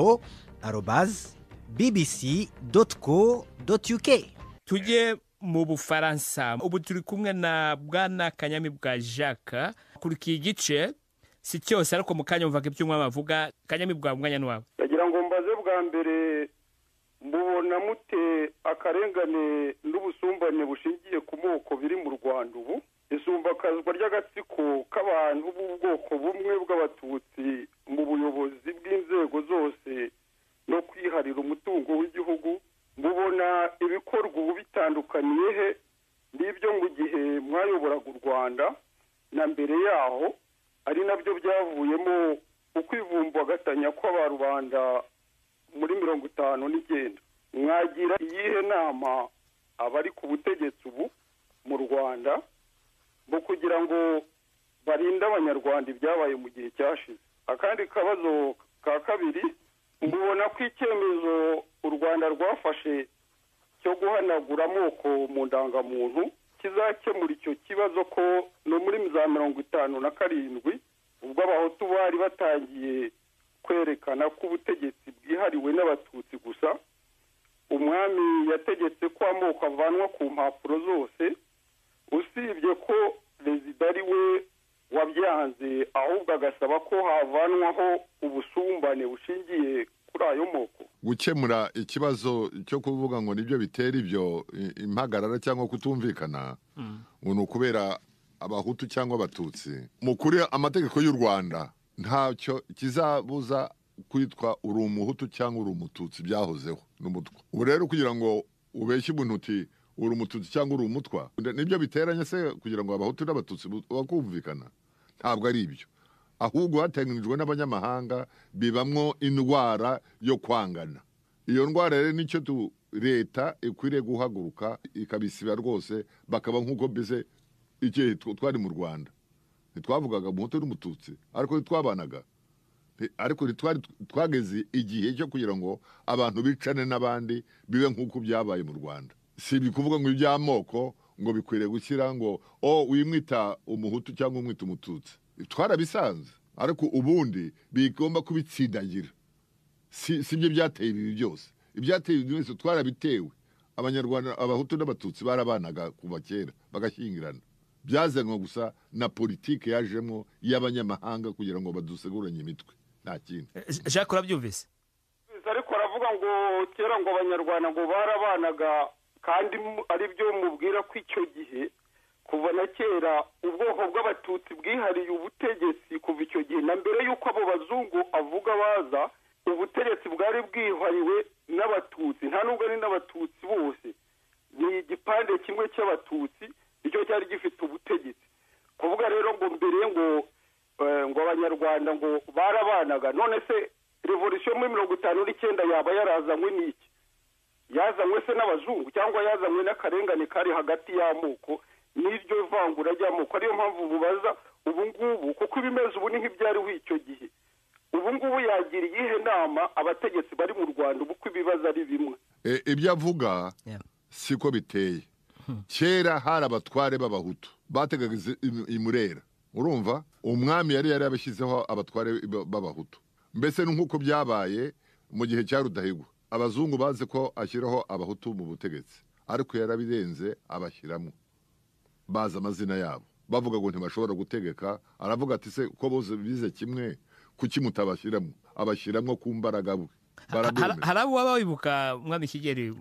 info@bbc.co.uk. Tujye mu Bufaransa. Ubu turi kumwe na Bwana Kanyamibwa Jacques. Kuri iki gice si cyose ariko mu kanya mvuga iby'umwami avuga. Kanyamibwa umwanya n'wawe. Ndagira ngo mbaze bwa mbere mubona mute akarengane n'ubusumbane bushingiye ku moko biri mu Rwanda ubu, isumbakazwa ry'agatsiko k'abantu b'ubwoko bumwe bw'abatutsi mu buyobozi bw'inzego zose no kwiharira umutungo w'igihugu, mubona ibikorwa ubu bitandukaniye he n'ibyo mu gihe mwayoboraga u Rwanda na mbere yaho, ari nabyo byavuyemo ukwivumbagatanya kw'abarubanda muri 59. Mwagira iyihe nama abari ku butegetsi ubu mu Rwanda mu kugira ngo barinde abanyarwanda ibyabaye mu gihe cyashize? Akandi kabazo ka kabiri, mubona ko icyemezo u Rwanda rwafashe cyo guhanagura amoko mu ndangamuntu kizakemura icyo kibazo ko no muri za 57 ubwo abahutu bari batangiye kwerekana ko ubutegetsi bwihariwe n'abatutsi gusa, umwami yategetse ko amoko avanwa ku mpapuro zose, usibye ko perezida ari we wabyanze ahubwo agasaba ko havanwaho ubusumbane bushingiye kuri ayo moko. Gukemura ikibazo cyo kuvuga ngo nibyo bitera ibyo impagarara cyangwa kutumvikana ngo ukubera abahutu cyangwa abatutsi. Mukuri amategeko y'u Rwanda ntacyo kizabuza kwitwa uri umuhutu cyangwa uri umututsi byahozeho n'umutwa. Ubu rero kugira ngo ubeshye umuntu uti uri umututsi cyangwa uri umutwa nibyo biteranye se kugira ngo abahutu n'abatutsi bakumvikana? Ntabwo ari ibyo, ahubwo hateganijwe n'abanyamahanga bibamwo indwara yo kwangana. Iyo ndwara rero nicyo leta ikwiriye guhaguruka ikabisiba rwose, bakaba nk'uko mbese igihe twari mu Rwanda ntitwavugaga umuhutu n'umututsi ariko twabanaga, ariko twageze igihe cyo kugira ngo abantu bicane n'abandi bibe nk'uko byabaye mu Rwanda. Si bikuvuga ngo iby'amoko ngo bikwiriye gushyira ngo wimwita umuhutu cyangwa umwita umututsi, twarabisanze ariko ubundi bigomba kubitsindagira. Si byo byateye ibi byose, ibyateye ibi byose twarabitewe. Abanyarwanda abahutu n'abatutsi barabanaga kuva kera bagashyingirana, byazanwa gusa na politike yajemo y'abanyamahanga kugira ngo baduseguranye imitwe, nta kindi. Jacques urabyumvise? Ariko aravuga ngo kera ngo abanyarwanda ngo barabanaga, kandi ari byo mubwira ko icyo gihe kuva na kera ubwoko bw'abatutsi bwihariye ubutegetsi kuva icyo gihe, na mbere y'uko abo bazungu avuga baza, ubutegetsi bwari bwihariwe n'abatutsi, nta nubwo ari n'abatutsi bose, ni igipande kimwe cy'abatutsi icyo cyari gifite ubutegetsi. Kuvuga rero ngo mbere ngo abanyarwanda ngo barabanaga, none se revolution muri 59 yaba yarazanywe n'iki? Yazanywe se n'abazungu cyangwa yazanywe n'akarengane kari hagati y'amoko n'iryo vangura ry'amoko? Ariyo mpamvu bubaza ubu ngubu, kuko ibimeze ubu ni nk'ibyariho icyo gihe. Ubu ngubu yagira iyihe nama abategetsi bari mu Rwanda ubu ko ibibazo ari bimwe? Ibyo avuga siko biteye. Kera hari abatware b'abahutu bategaga imurera, urumva umwami yari yabashyizeho abatware b'abahutu. Mbese nk'uko byabaye mu gihe cya Rudahigwa, abazungu baze ko ashyiraho abahutu mu butegetsi, ariko yarabirenze abashyiramo, baza amazina yabo bavuga ngo ntibashobora gutegeka. Aravuga ati se ko bose bize kimwe kuki mutabashyiramo? Abashyiramo ku mbaraga bwe. Hari abo waba wibuka mwami Kigeli?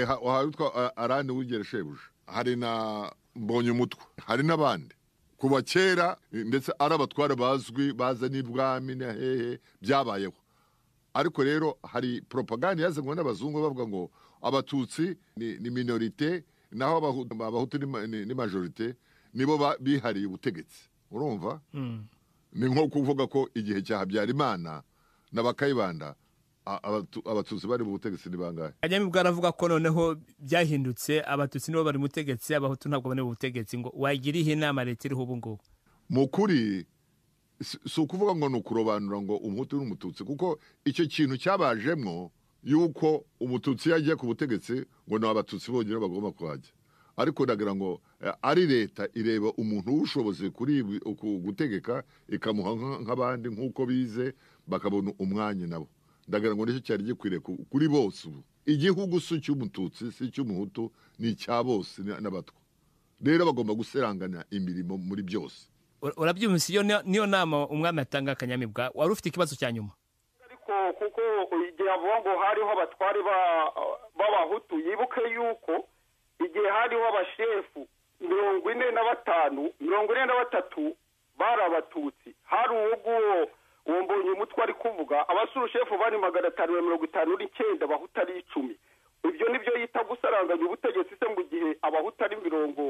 Witwa Arani wigere shebuja, hari na Mbonye umutwe, hari n'abandi kuba kera, ndetse ari abatware bazwi baza n'ibwami na hehe byabayeho. Ariko rero hari propaganda yazanywe n'abazungu bavuga ngo abatutsi ni minorite naho abahutu ni majorite, nibo bihariye ubutegetsi. Urumva? Ni nko kuvuga ko igihe cya Habyarimana n'abakayibanda abatutsi bari mu butegetsi ni bangahe? kanyamibwa aravuga ko noneho byahindutse abatutsi nibo bari mu butegetsi abahutu ntabwo bari mu butegetsi ngo wagirihe inama leta iriho ubu ngubu. Mu kuri si ukuvuga ngo ni ukurobanura ngo umuhutu n'umututsi kuko icyo kintu cyabajemwo yuko umututsi yagiye ku butegetsi ngo ni abatutsi bonyine bagomba kuhajya, ariko ndagira ngo ari leta ireba umuntu w'ubushobozi kuri gutegeka ikamuha nk'abandi nk'uko bize bakabona umwanya nabo. Ndagira ngo nicyo cyari gikwiriye kuri bose. Ubu igihugu si cy'umututsi si cy'umuhutu ni icya bose n'abatwa, rero bagomba guserangana imirimo muri byose. Urabyumvise niyo nama umwami atanga Kanyamibwa. Wari ufite ikibazo cya nyuma? Ariko kuko igihe avuga ngo hariho abatwari b'abahutu yibuke yuko igihe hariho abashefu 43 bari abatutsi, hari uwo mbonye umutwe ari kuvuga abasurushefu bari 559 abahutu ari 10. Ibyo nibyo yita gusaranganya ubutegetsi se mu gihe abahutu ari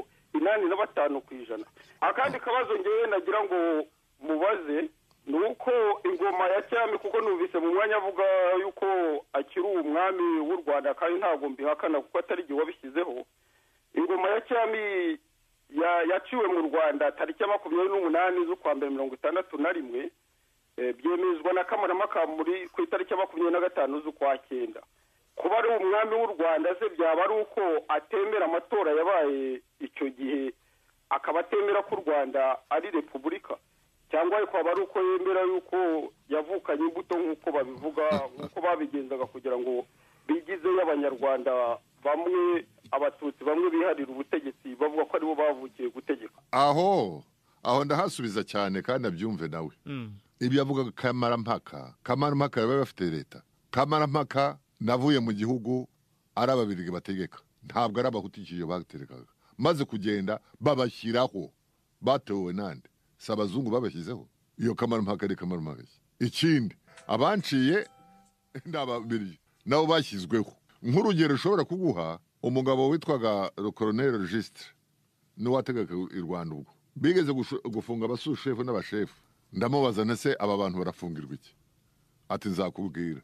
85%. Akandi kabazo ngewe nagira ngo mubaze nuko ingoma ya cyami, kuko numvise mu mwanya avuga yuko akiri umwami w'u Rwanda kandi ntabwo mbihakana kuko atari gihe wabishyizeho. Ingoma ya cyami yaciwe mu Rwanda tariki 28 z'ukwa mbere 1961, byemezwa na Kamarampaka muri ku itariki 25 z'ukwa 9. Kuba ari umwami w'u Rwanda se byaba ari uko atemera amatora yabaye icyo gihe, akaba atemera ko u Rwanda ari repubulika, cyangwa ariko aba ari uko yemera yuko yavukanye imbuto nk'uko babivuga, nk'uko babigenzaga kugira ngo bigizeyo abanyarwanda bamwe, abatutsi bamwe biharira ubutegetsi bavuga ko aribo bavukiye gutegeka. Aho ndahasubiza cyane kandi abyumve nawe. Ibyo avuga Kamarampaka baba bafite leta. Kamarampaka navuye mu gihugu ari ababirigi bategeka, ntabwo ari abahutikije bategekaga, maze kugenda babashyiraho batewe nande si abazungu babashyizeho. Iyo Kamarampaka ari Kamarampaka. Ikindi abanciye n'ababirigi nabo bashyizweho. Nk'urugero ushobora kuguha umugabo witwaga Colonel Registre ni wategeka i Rwanda ubwo bigeze gufunga abasushefu n'abashefu. Ndamubaza nese aba bantu barafungirwa iki? Ati nzakubwira.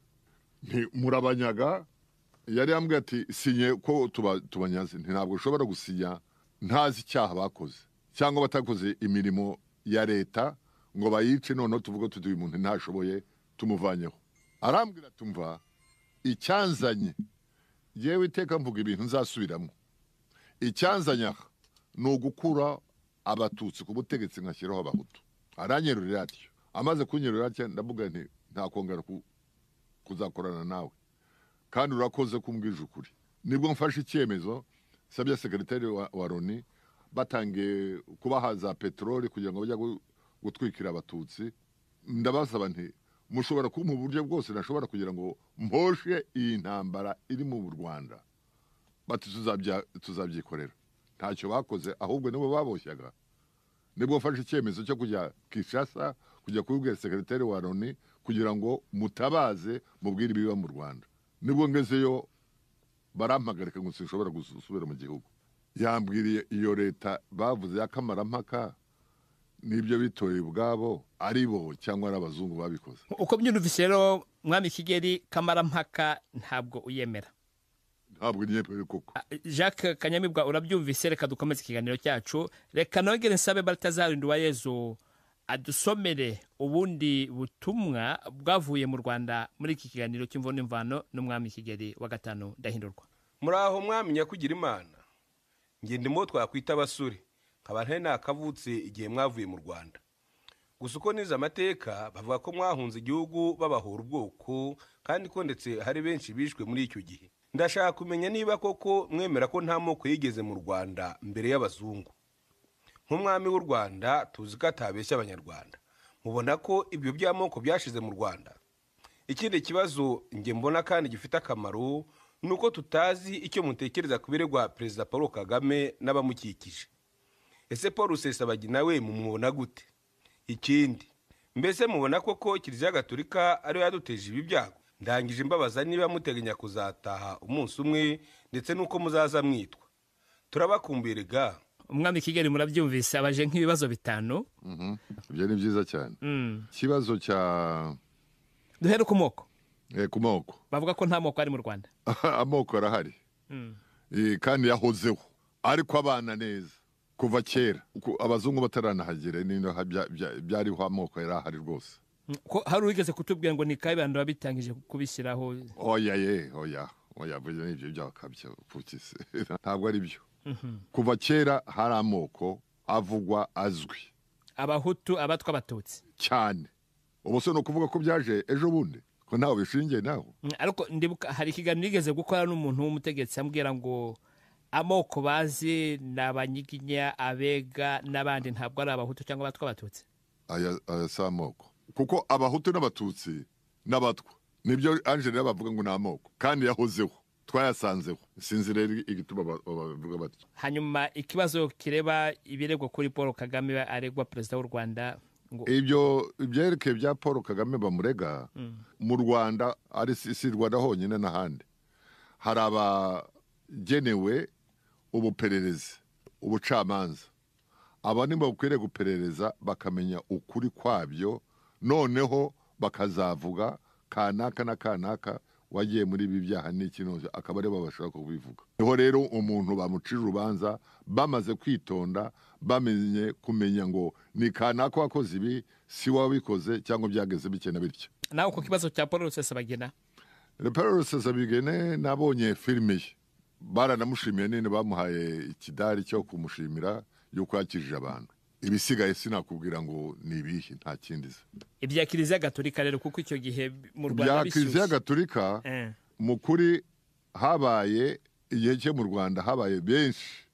Murabanyaga yari yambwiye ati sinye ko tubanyaze. Ntabwo ushobora gusinya ntazi icyaha bakoze cyangwa batakoze imirimo ya leta ngo bayice noneho tuvuga tuti uyu muntu ntashoboye tumuvanyeho. Arambwira tumva icyanzanye yewe iteka mvuga ibintu nzasubiramo. Icyanzanya ni ugukura abatutsi ku butegetsi nkashyiraho abahutu. Aranyerurira atyo. Amaze kunyerurira atyo ndavuga nti nta kongera kuzakorana nawe kandi urakoze kumbwije ukuri. Nibwo mfashe icyemezo sabya sekretari wa Loni batangiye kubahaza peteroli kugira ngo bajya gutwikira abatutsi. Ndabasaba nti mushobora kumpa uburyo bwose nashobora kugira ngo mposhe iyi ntambara iri mu Rwanda. Bati tuzabyikorera. Ntacyo bakoze ahubwo nibo baboshyaga. Nibwo mfashe icyemezo cyo kujya Kinshasa kujya kubwira sekretari wa Loni kugira ngo mutabaze mubwire ibiba mu Rwanda. Nibwo ngezeyo barampagarika ngo sinshobora gusubira mu gihugu. Yambwiriye iyo leta bavuze ya Kamarampaka nibyo bitoye ubwabo aribo cyangwa ari abazungu babikoze. Uko byumvise rero mwami Kigeli Kamarampaka ntabwo uyemera? Ntabwo nyemera koko. Jacques Kanyamibwa urabyumvise, reka dukomeze ikiganiro cyacu. Reka nongere nsabe Balthazar Nduwayezu adusomere ubundi butumwa bwavuye mu Rwanda muri iki kiganiro cy'imvo n'imvano n'umwami Kigeli wa gatanu Ndahindurwa. Muraho mwami nyakugira Imana. Nge ndimo twakwita abasuri nkaba ntari nakavutse igihe mwavuye mu Rwanda. Gusa uko nize amateka bavuga ko mwahunze igihugu babahora ubwoko kandi ko ndetse hari benshi bishwe muri icyo gihe. Ndashaka kumenya niba koko mwemera ko nta moko yigeze mu Rwanda mbere y'abazungu. Nk'umwami w'u Rwanda tuzi ko atabeshya abanyarwanda. Mubona ko ibyo by'amoko byashize mu Rwanda? Ikindi kibazo nge mbona kandi gifite akamaro nuko tutazi icyo mutekereza ku biregwa Perezida Paul Kagame n'abamukikije. Ese Paul Rusesabagina we mumubona gute? Ikindi mbese mubona koko Kiliziya Gatolika ariyo yaduteje ibi byago? Ndangije imbabaza niba muteganya kuzataha umunsi umwe ndetse nuko muzaza mwitwa. Turabakumbuye ga. Umwami Kigeli murabyumvise abaje nk'ibibazo 5. Ibyo ni byiza cyane. Kibazo cya duhere ku moko. ku moko bavuga ko nta moko ari mu Rwanda. amoko arahari kandi yahozeho ariko abana neza kuva kera abazungu bataranahagera nino byariho amoko yarahari rwose. Ko hari wigeze kutubwira ngo ni Kayibanda wabitangije kubishyiraho. Oya byo nibyo byakabye pfukise ntabwo ari byo. Kuva kera hari amoko avugwa azwi, Abahutu, Abatwa, Abatutsi cyane. Ubu se no kuvuga ko byaje ejo bundi ko ntawe bishingiye naho. Ariko ndibuka hari ikiganiro nigeze gukora n'umuntu w'umutegetsi ambwira ngo amoko bazi n'abanyiginya, Abega n'abandi ntabwo ari Abahutu cyangwa Abatwa, Abatutsi. Aya sa amoko kuko Abahutu n'Abatutsi n'Abatwa nibyo Angela bavuga ngo n'amoko kandi yahozeho twayasanzeho. Sinzi rero igituma bavuga batyo. Hanyuma ikibazo kireba ibirego kuri Paul Kagame aregwa perezida w'u Rwanda ngo ibyo ibyerekeye bya Paul Kagame bamurega mu Rwanda ari si Rwanda honyine n'ahandi hari abagenewe ubupererezi ubucamanza aba nibo bakwiriye guperereza bakamenya ukuri kwabyo noneho bakazavuga kanaka na kanaka wagiye muri ibi byaha n'ikinoze akaba ari babashaka kubivuga. Niho rero umuntu bamucira urubanza bamaze kwitonda bamenye kumenya ngo ni kanaka wakoze ibi si wabikoze cyangwa byageze bikena bityo. Naho ku kibazo cya Paul Rusesabagina Paul Rusesabagina nabonye filime ye baranamushimiye nene bamuhaye ikidari cyo kumushimira yuko yakijije abantu. Ibisigaye sinakubwira ngo ni ibihe nta kindi ze. Ibya Kiliziya Gatolika rero kuko icyo gihe mu Rwanda bya Kiliziya Gatolika mukuri habaye igihe cyo mu Rwanda habaye benshi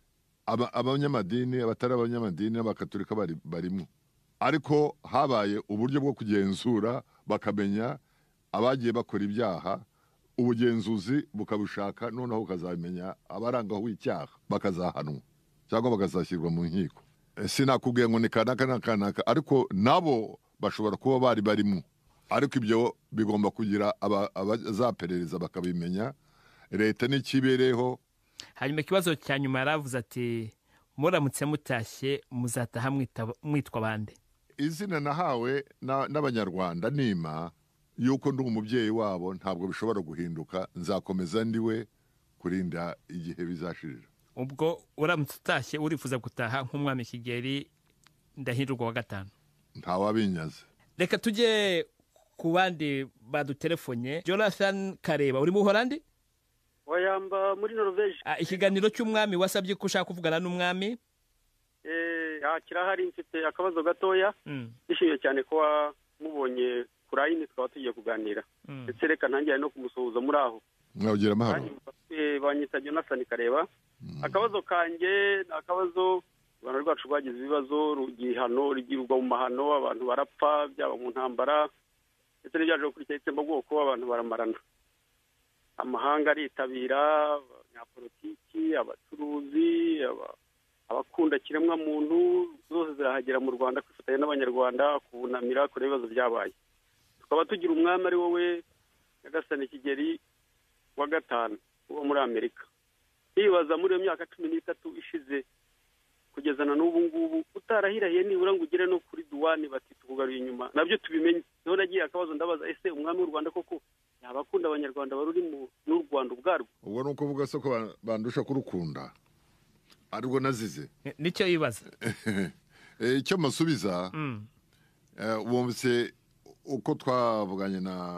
abanyamadini abatari abanyamadini n'abakatolika barimo ariko habaye uburyo bwo kugenzura bakamenya abagiye bakora ibyaha ubugenzuzi bukabushaka noneho ukazamenya abarangaho icyaha bakazahanwa cyangwa bakazashyirwa mu nkiko. Sinakubwiye ngo ni kanaka na kanaka ariko nabo bashobora kuba bari barimo ariko ibyo bigomba kugira abazaperereza bakabimenya leta n'ikibereho. Hanyuma ikibazo cya nyuma yaravuze ati muramutse mutashye muzataha mwitwa bande. Izina nahawe n'abanyarwanda nima yuko ndi umubyeyi wabo ntabwo bishobora guhinduka nzakomeza ndiwe kurinda igihe bizashirira. Ubwo uramutse utashye urifuza gutaha nk'umwami Kigeli Ndahindurwa wa gatanu. Ntawabinyaze. Reka tujye ku bandi badutelefone. Jonathan Kareba uri mu Buholandi? Wayamba muri Norvege. Ikiganiro cy'umwami wasabye ko ushaka kuvugana n'umwami? Kirahari mfite akabazo gatoya. Nishimiye cyane ko mubonye kurayini twaba tugiye kuganira. Ndetse reka ntangiye no kumusuhuza muri aho. Mwawugira amahoro. Banyita Jonathan Kareba. Akabazo kanjye ni akabazo u Rwanda rwacu rwagize ibibazo rugihano rigirwa mu mahano abantu barapfa byaba mu ntambara ndetse n'ibyaje gukurikira itsembabwoko abantu baramarana. Amahanga aritabira abanyapolitiki abacuruzi abakunda kiremwa muntu zose zirahagera mu Rwanda kwifatanya n'abanyarwanda kubunamira kure ibibazo byabaye. Tukaba tugira umwami ari wowe Nyagasani Kigeli wa gatanu wo muri Amerika. Yibaza muri iyo myaka 13 ishize kugeza na n'ubu ngubu utarahirahiye nibura ngo ugere no kuri duwani bati tukugaruye inyuma nabyo tubimenye. None agiye akabazo ndabaza ese umwami w'u Rwanda koko yabakunda abanyarwanda baruri mu Rwanda ubwarwo? Ubwo nuko uvuga se ko bandusha kurukunda ariko nazize nicyo yibaza. Icyo masubiza wumvise uko twavuganye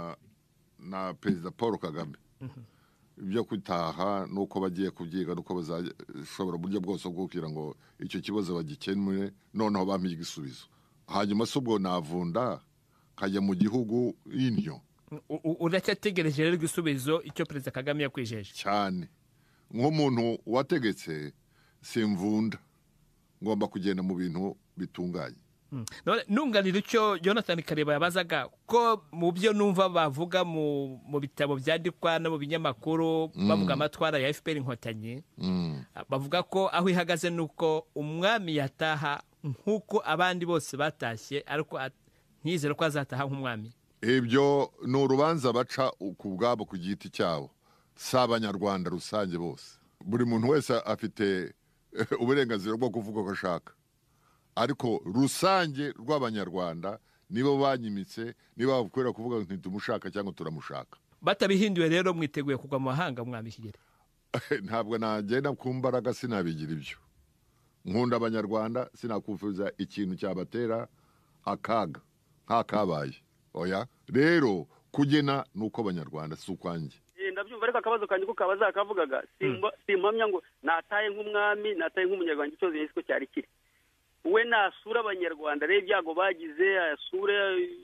na Perezida Paul Kagame ibyo kwitaha nuko bagiye kubyiga nuko bazashobora uburyo bwose bwo kugira ngo icyo kibazo bagikemure noneho bamye igisubizo. Hanyuma se ubwo navunda kajya mu gihugu y'inyo. Uracyategereje rero igisubizo icyo Perezida Kagame yakwijeje cyane nk'umuntu wategetse simvunda ngomba kugenda mu bintu bitunganye. Nunganira icyo Jonathan Kareba yabazaga ko mu byo numva bavuga mu bitabo byandikwa no mu binyamakuru bavuga amatwara ya FPR Inkotanyi bavuga ko aho ihagaze nuko umwami yataha nkuko abandi bose batashye ariko ntizere ko azataha nk'umwami. Ibyo ni urubanza baca ku bwabo ku giti cyabo si abanyarwanda rusange bose. Buri muntu wese afite uburenganzira bwo kuvuga ko ashaka ariko rusange rw'abanyarwanda nibo banyimitse niba bakwera kuvuga ngo ntitumushaka cyangwa turamushaka. batabihinduye rero mwiteguye kugwa mu mahanga mwami Kigeli? Ntabwo nagenda ku mbaraga sinabigira ibyo. Nkunda abanyarwanda sinakufuza ikintu cyabatera akaga nk'akabaye. Oya rero kugena nuko abanyarwanda si ukwanjye. Ndabyumva ariko akabazo kanjye ko kabaza kavugaga simpamya ngo nataye nk'umwami nataye nk'umunyarwanda icyozo yisiko cyari kiri. We nasura abanyarwanda rero ibyago bagize asure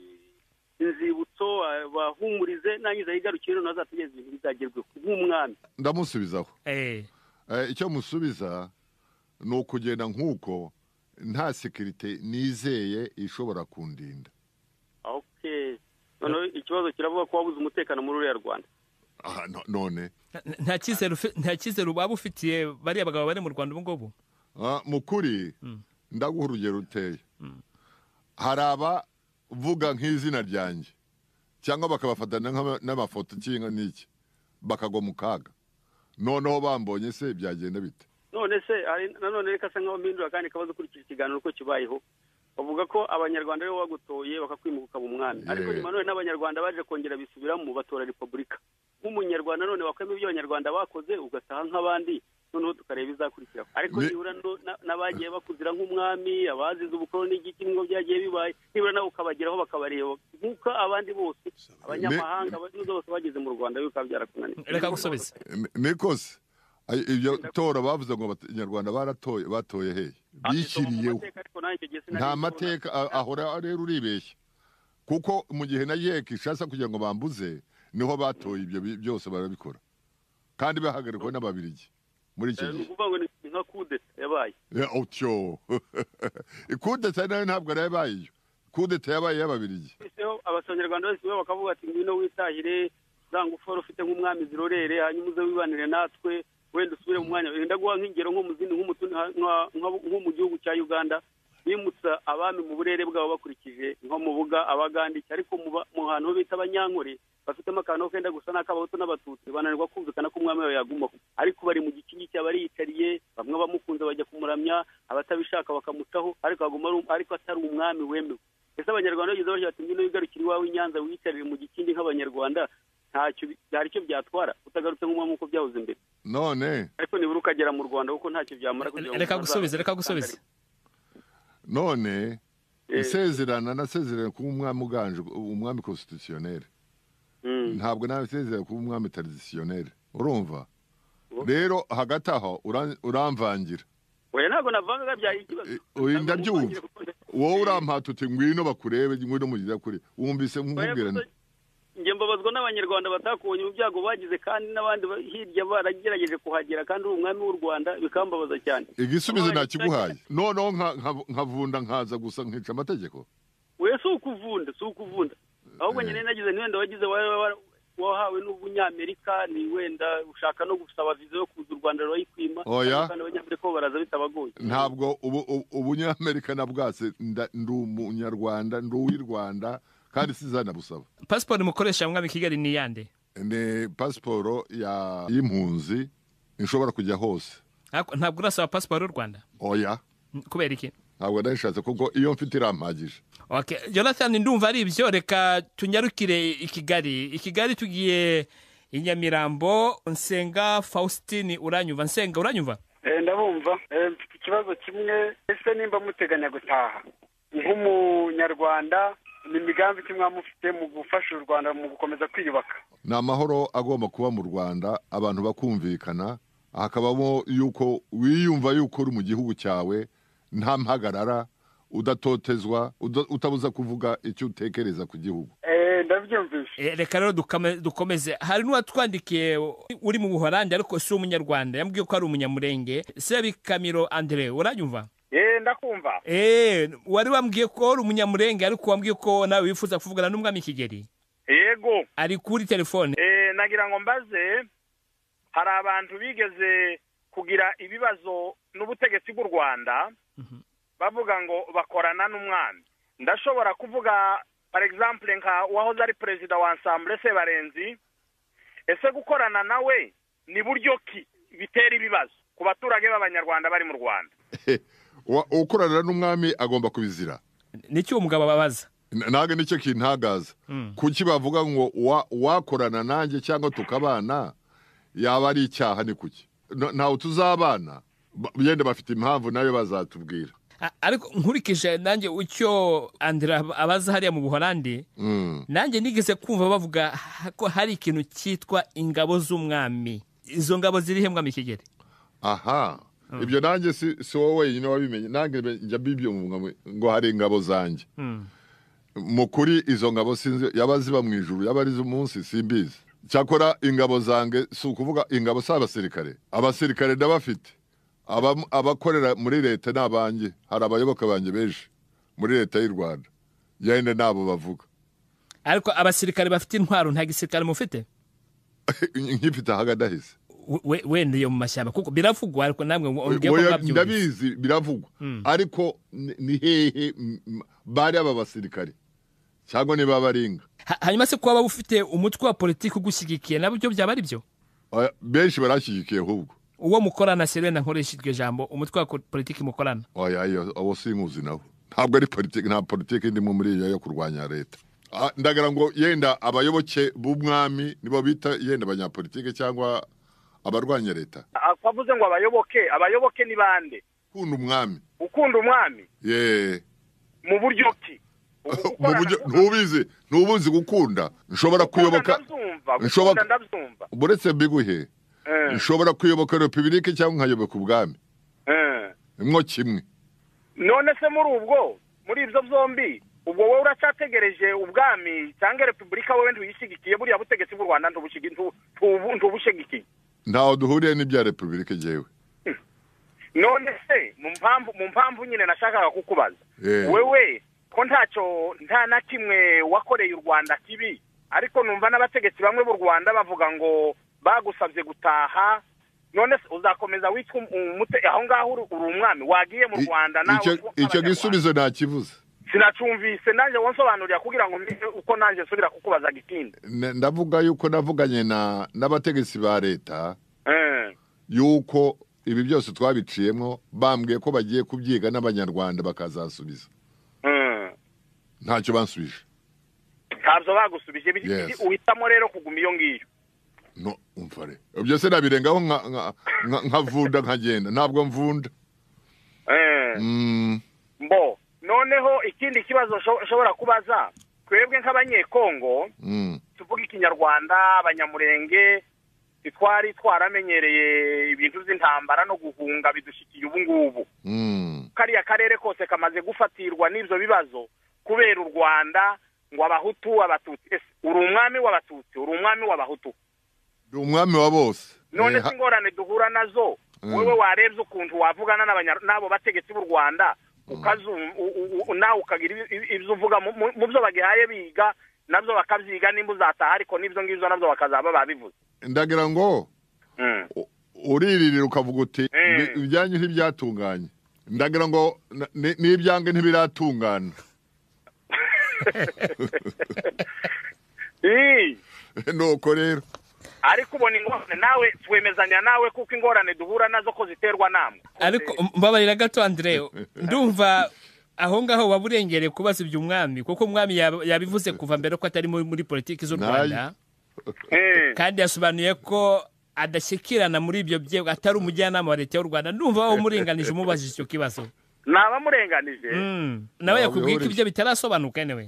inzibutso bahumurize nangiza yigarukire no azatugeza ibintu bizagerweho nk'umwami. Ndamusubizaho icyo musubiza ni ukugenda nk'uko nta sekirite nizeye ishobora kundinda. Okay, none ikibazo kiravuga ko wabuze umutekano muri uriya Rwanda. None nta cyizere waba ufitiye bariya bagabo bari mu Rwanda ubu ngubu? Mukuri ndaguha urugero ruteye. Hari abavuga nk'izina ryanjye cyangwa bakabafatana n'amafoto cyangwa n'iki bakagwa mu kaga, noneho bambonye se byagenda bite? None se nanone reka se nkaho mpindura kandi kabazo kuri iki kiganiro uko kibayeho bavuga ko abanyarwanda rero bagutoye bakakwimuka mu mwami, ariko nyuma none n'abanyarwanda baje kongera bisubiramo batora repubulika. Nk'umunyarwanda none wakwemera ibyo abanyarwanda bakoze ugataha nk'abandi, noneho tukareba izakurikiraho. Ariko nibura n'abagiye bakuzira nk'umwami abazize ubukoloni n'igiki ngo byagiye bibaye, nibura nawe ukabageraho bakabareba nk'uko abandi bose abanyamahanga bose bageze mu Rwanda yuko byarakunaniye. Reka gusubiza Nikose ibyo tora bavuze ngo abanyarwanda batoye hehe bishyiriyeho nta mateka ahora rero uribeshya, kuko mu gihe nagiye Kinshasa kugira ngo bambuze niho batoye ibyo byose barabikora kandi bahagarikwa n'Ababiligi muri iki gihe. Kuvuga ngo ni nka kudeta yabaye. Otyo kudeta nayo ntabwo yabaye iyo kudeta yabaye y'Ababiligi. Abanyarwanda bose bakavuga ati ngwino witahire zangufora ufite nk'umwami zirorere hanyuma uze wibanire natwe wenda usubire mu mwanya. Ndaguha nk'ingero nko mu zindi nko mu gihugu cya Uganda bimutsa abami mu burere bwabo bakurikije nko mu Buga Abagandiki, ariko mu hantu bita Abanyankore bafitemo akantu kenda gusa n'akabahutu n'Abatutsi bananirwa kumvikana ko umwami wawe yagumaho, ariko bari mu gikingi cy'abari yicariye bamwe bamukunze bajya kumuramya abatabishaka bakamucaho, ariko aguma ariko atari umwami wemewe. Ese abanyarwanda bageze bashaka ati ngino wigarukira iwawe Nyanza wicarire mu gikingi nk'abanyarwanda ntacyo byari cyo byatwara utagarutse nk'umwami uko byahoze mbere. None ariko nibura ukagera mu Rwanda kuko ntacyo byamara kugira. Reka gusubiza none nasezerana kuba umwami uganje umwami constitutionnel. Ntabwo nasezerana kuba umwami traditionnel, urumva? Rero hagati aho uramvangira. Oya ntabwo navangaga byaye ikibazo. Ndabyumva wowe urampata uti ngwino bakurebe ngwino mugira kuri wumvise nk'ubwirana. Nge mbabazwa n'abanyarwanda batakubonye mu byago bagize kandi n'abandi hirya baragerageje kuhagera kandi uri umwami w'u Rwanda bikambabaza cyane. Igisubizo nakiguhaye noneho nkavunda nkaza gusa nkica amategeko. We si ukuvunda ahubwo nyine nagize niwenda wagize wahawe n'Ubunyamerika ni wenda ushaka no gusaba viza yo kuza u Rwanda rwayikwima kandi abanyamerika bo baraza bitabagoye. Ntabwo Ubunyamerika na bwase ndi umunyarwanda ndi uw'i Rwanda kandi sizana busaba. Passport mukoresha mwami Kigali ni yande? Ni passport y'impunzi nshobora kujya hose. Ntabwo urasaba passport y'u Rwanda? Oya. Kubera iki? Ntabwo ndashatse kuko iyo mfite irampagije. Okay, Jonathan ndumva ari ibyo, reka tunyarukire i Kigali tugiye i Nyamirambo. Nsenga Faustine uranyumva? Nsenga uranyumva? Ndabumva. Ikibazo kimwe, ese nimba muteganya gutaha nk'umunyarwanda ni imigambi kimwe mufite mu gufasha u Rwanda mu gukomeza kwiyubaka? Ni amahoro agomba kuba mu Rwanda, abantu bakumvikana, hakabamo yuko wiyumva yuko uri mu gihugu cyawe nta mpagarara, udatotezwa, utabuza kuvuga icyo utekereza ku gihugu. Ndabyumvise. Reka rero dukomeze. Hari n'uwatwandikiye uri mu Buholandi ariko si umunyarwanda, yambwiye ko ari umunyamurenge. Sebikamiro Andre uranyumva? Ndakumva. Wari wambwiye ko uri umunyamurenge ariko wambwiye ko nawe wifuza kuvugana n'umwami Kigeli. Yego. Ari kuri telefone. Nagira ngo mbaze, hari abantu bigeze kugira ibibazo n'ubutegetsi bw'u Rwanda bavuga ngo bakorana n'umwami. Ndashobora kuvuga par exemple nka wahoze ari perezida wa Ensemble Sebarenzi. Ese gukorana nawe ni buryo ki bitera ibibazo ku baturage b'abanyarwanda bari mu Rwanda? Ukorana n'umwami agomba kubizira. Nicyo umugabo babaza. ntabwo nicyo kintagaza kuki bavuga ngo wakorana nanjye cyangwa tukabana yaba ari icyaha ni kuki ntawe tuzabana yenda bafite impamvu nayo bazatubwira ariko nkurikije nanjye icyo Andrea abaza hariya mu Buholandi nanjye nigeze kumva bavuga ko hari ikintu cyitwa ingabo z'umwami izo ngabo ziri he mwami Kigeli aha ibyo nanjye si wowe wenyine wabimenye nanjye njya bibyo ngo hari ingabo zanjye mu kuri izo ngabo sinzi yaba ziba mu ijuru yaba ari z'umunsi simbizi cyakora ingabo zange si ukuvuga ingabo si abasirikare ndabafite abakorera muri leta n'abanjye hari abayoboka banjye benshi muri leta y'u Rwanda yenda nabo bavuga ariko abasirikare bafite intwaro nta gisirikare mufite nkifite ahagadahise wenda iyo mu mashyamba kuko biravugwa ariko namwe ndabizi biravugwa ariko ni hehe bari aba basirikare cyangwa niba baringa hanyuma se kuba ufite umutwe wa politiki ugushyigikiye nabyo byaba ari byo benshi barashyigikiye ahubwo uwo mukorana Serena nkoresha iryo jambo umutwe wa politiki mukorana abo sinkuzi nawe ntabwo ari politiki nta politiki ndimo muri iyo yo kurwanya leta ndagira ngo yenda abayoboke b'umwami nibo bita yenda abanyapolitiki cyangwa abarwanya leta bavuze ngo abayoboke ni bande ukunda umwami mu buryo ki ntubizi gukunda nshobora kuyoboka buretse mbiguhe nshobora kuyoboka repubulika cyangwa nkayoboka ubwami imwo kimwe none se muri ibyo byombi ubwo wowe uracyategereje ubwami cyangwa repubulika wowe ntuyishyigikiye buriya butegetsi bw'u Rwanda ntubushyigikiye ntaho duhuriye n'ibya repubulika jewe none se mu mpamvu nyine nashakaga kukubaza wewe ko nta na kimwe wakoreye u Rwanda kibi ariko numva n'abategetsi bamwe b'u Rwanda bavuga ngo bagusabye gutaha none uzakomeza witwa aho ngaho uri umwami wagiye mu Rwanda nawe icyo gisubizo nakivuze sinacumvise nanjye wonsobanurira kugira ngo uko nanjye nsubira kukubaza gitinde ndavuga yuko navuganye n'abategetsi ba leta yuko ibi byose twabiciyemo bambwiye ko bagiye kubyiga n'abanyarwanda bakazasubiza ntacyo bansubije ntabyo bagusubije uhitamo rero kuguma iyo ngiyo no umfare ibyo se nabirengaho nkavunda nkagenda ntabwo mvunda mbo noneho ikindi kibazo ushobora kubaza twebwe nk'abanyekongo tuvuga ikinyarwanda abanyamurenge twari twaramenyereye ibintu by'intambara no guhunga bidushikiye ubu ngubu kariya karere kose kamaze gufatirwa n'ibyo bibazo kubera u Rwanda ngo abahutu abatutsi uri umwami w'abatutsi uri umwami w'abahutu umwami wa bose none se ingorane duhura nazo wewe warebye ukuntu wavugana n'abo bategetsi b'u Rwanda nawe ukagira ibyo uvuga mu byo bagihaye biga nabyo bakabyiga nimba uzataha ariko n'ibyo ngibyo nabyo bakazaba babivuze ndagira ngo uririra ukavuga uti ibyanyu ntibyatunganye ndagira ngo n'ibyange ntibiratungana nuko rero ariko ubona ingorane nawe twemezanya nawe kuko ingorane duhura nazo ko ziterwa namwe ariko mbabarira gato Andrea ndumva aho ngaho waburengereye kubaza iby'umwami kuko umwami yabivuze kuva mbere ko atari muri politiki z'u Rwanda kandi yasobanuye ko adashyikirana muri ibyo bye atari umujyanama wa leta y'u Rwanda ndumva wowe umurenganije umubajije icyo kibazo naba murenganije nawe yakubwiye ko ibyo bitarasobanuka newe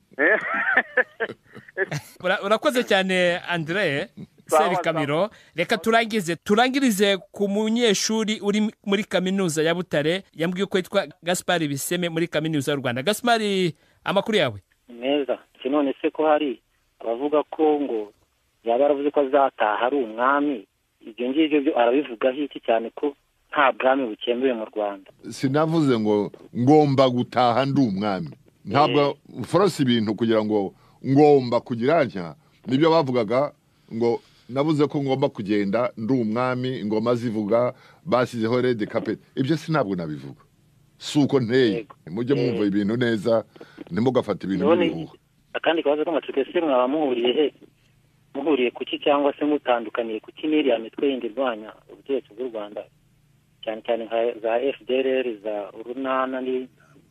urakoze cyane Andrea Sebikamiro reka turangirize ku munyeshuri uri muri kaminuza ya Butare yambwiye ko yitwa Gaspard Biseme muri kaminuza y'u Rwanda. Gaspard, amakuru yawe neza none se ko hari abavuga ko ngo yaba aravuze ko azataha ari umwami ibyo ngibyo byo arabivugaho iki cyane ko nta bwami bukemewe mu Rwanda sinavuze ngo ngomba gutaha ndi umwami ntabwo forose ibintu kugira ngo ngomba kugira ntya nibyo bavugaga ngo nabuze ko ngomba kugenda ndi umwami ingoma zivuga bashyizeho red carpet ibyo sinabwo nabivuga suko nteye mujye mwumva ibintu neza nimugafata ibintu bihuha akandi kabazo k'amatsiko se mwaba muhuriye kuki cyangwa se mutandukaniye kuki n'iriya mitwe yindi irwanya ubutegetsi bw'u Rwanda cyane cyane za FDLR za urunana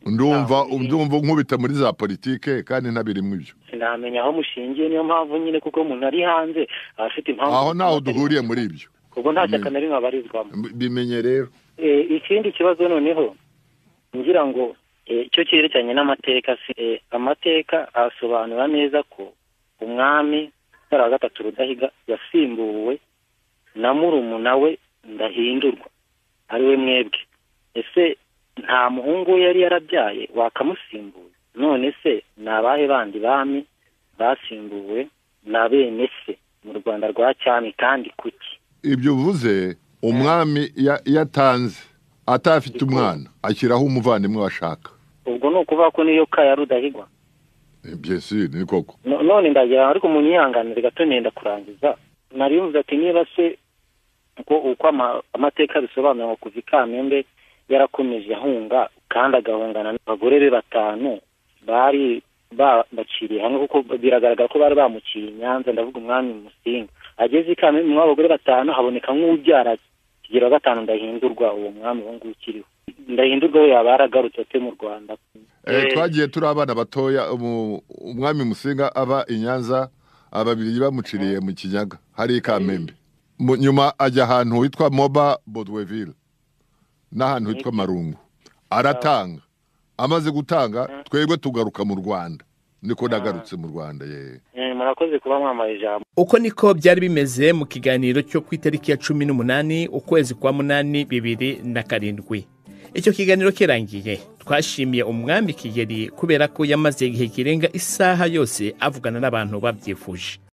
ndumva nkubita muri za politike kandi ntabirimwe ibyo sinamenya aho mushingiye, niyo mpamvu nyine kuko umuntu ari hanze abafite impamvu aho naho duhuriye muri ibyo kuko nta shyaka na rimwe abarizwamo. bimenye rero ikindi kibazo noneho ngira ngo icyo cyerekeranye n'amateka, amateka asobanura neza ko umwami wa gatatu Rudahiga yasimbuwe na murumuna we Ndahindurwa ari we Mwebwe. Ese nta muhungu yari yarabyaye wakamusimbuye? None se ni abahe bandi bami basimbuwe na bene se mu Rwanda rwa cyami kandi kuki? Ibyo uvuze umwami yatanze atafite umwana ashyiraho umuvandimwe washaka, ubwo ni ukuvuga ko niyo ka ya Rudahigwa. byese ni koko. None ndagira ariko munyihanganire gato nenda kurangiza. Nariyumva ati niba se uko amateka bisobanura ngo kuva Kamembe yarakomeje ahunga kandi agahungana n'abagore be 5 bari baciriye hamwe, kuko biragaragara ko bari bamuciye i Nyanza, ndavuga umwami Musinga. Ageze Kamembe mu abagore 5 haboneka nk'ubyara kigero 5 Ndahindurwa, uwo mwami wo ngukiriho. Ndahindurwa we yabaragarutse ate mu Rwanda. Twagiye turi abana batoya, umwami Musinga aba i Nyanza, ababiri bamuciriye mu Kinyaga hari Kamembe. Nyuma ajya ahantu hitwa Moba Bodweville n'ahantu hitwa Marungu, aratanga. Amaze gutanga twebwe tugaruka mu Rwanda, niko nagarutse mu Rwanda. Murakoze kuba mwamaye ijambo. Uko niko byari bimeze mu kiganiro cyo ku itariki ya 18 ukwezi kwa 8 2007. Icyo kiganiro kirangiye twashimiye umwami Kigeli kubera ko yamaze igihe kirenga isaha yose avugana n'abantu babyifuje.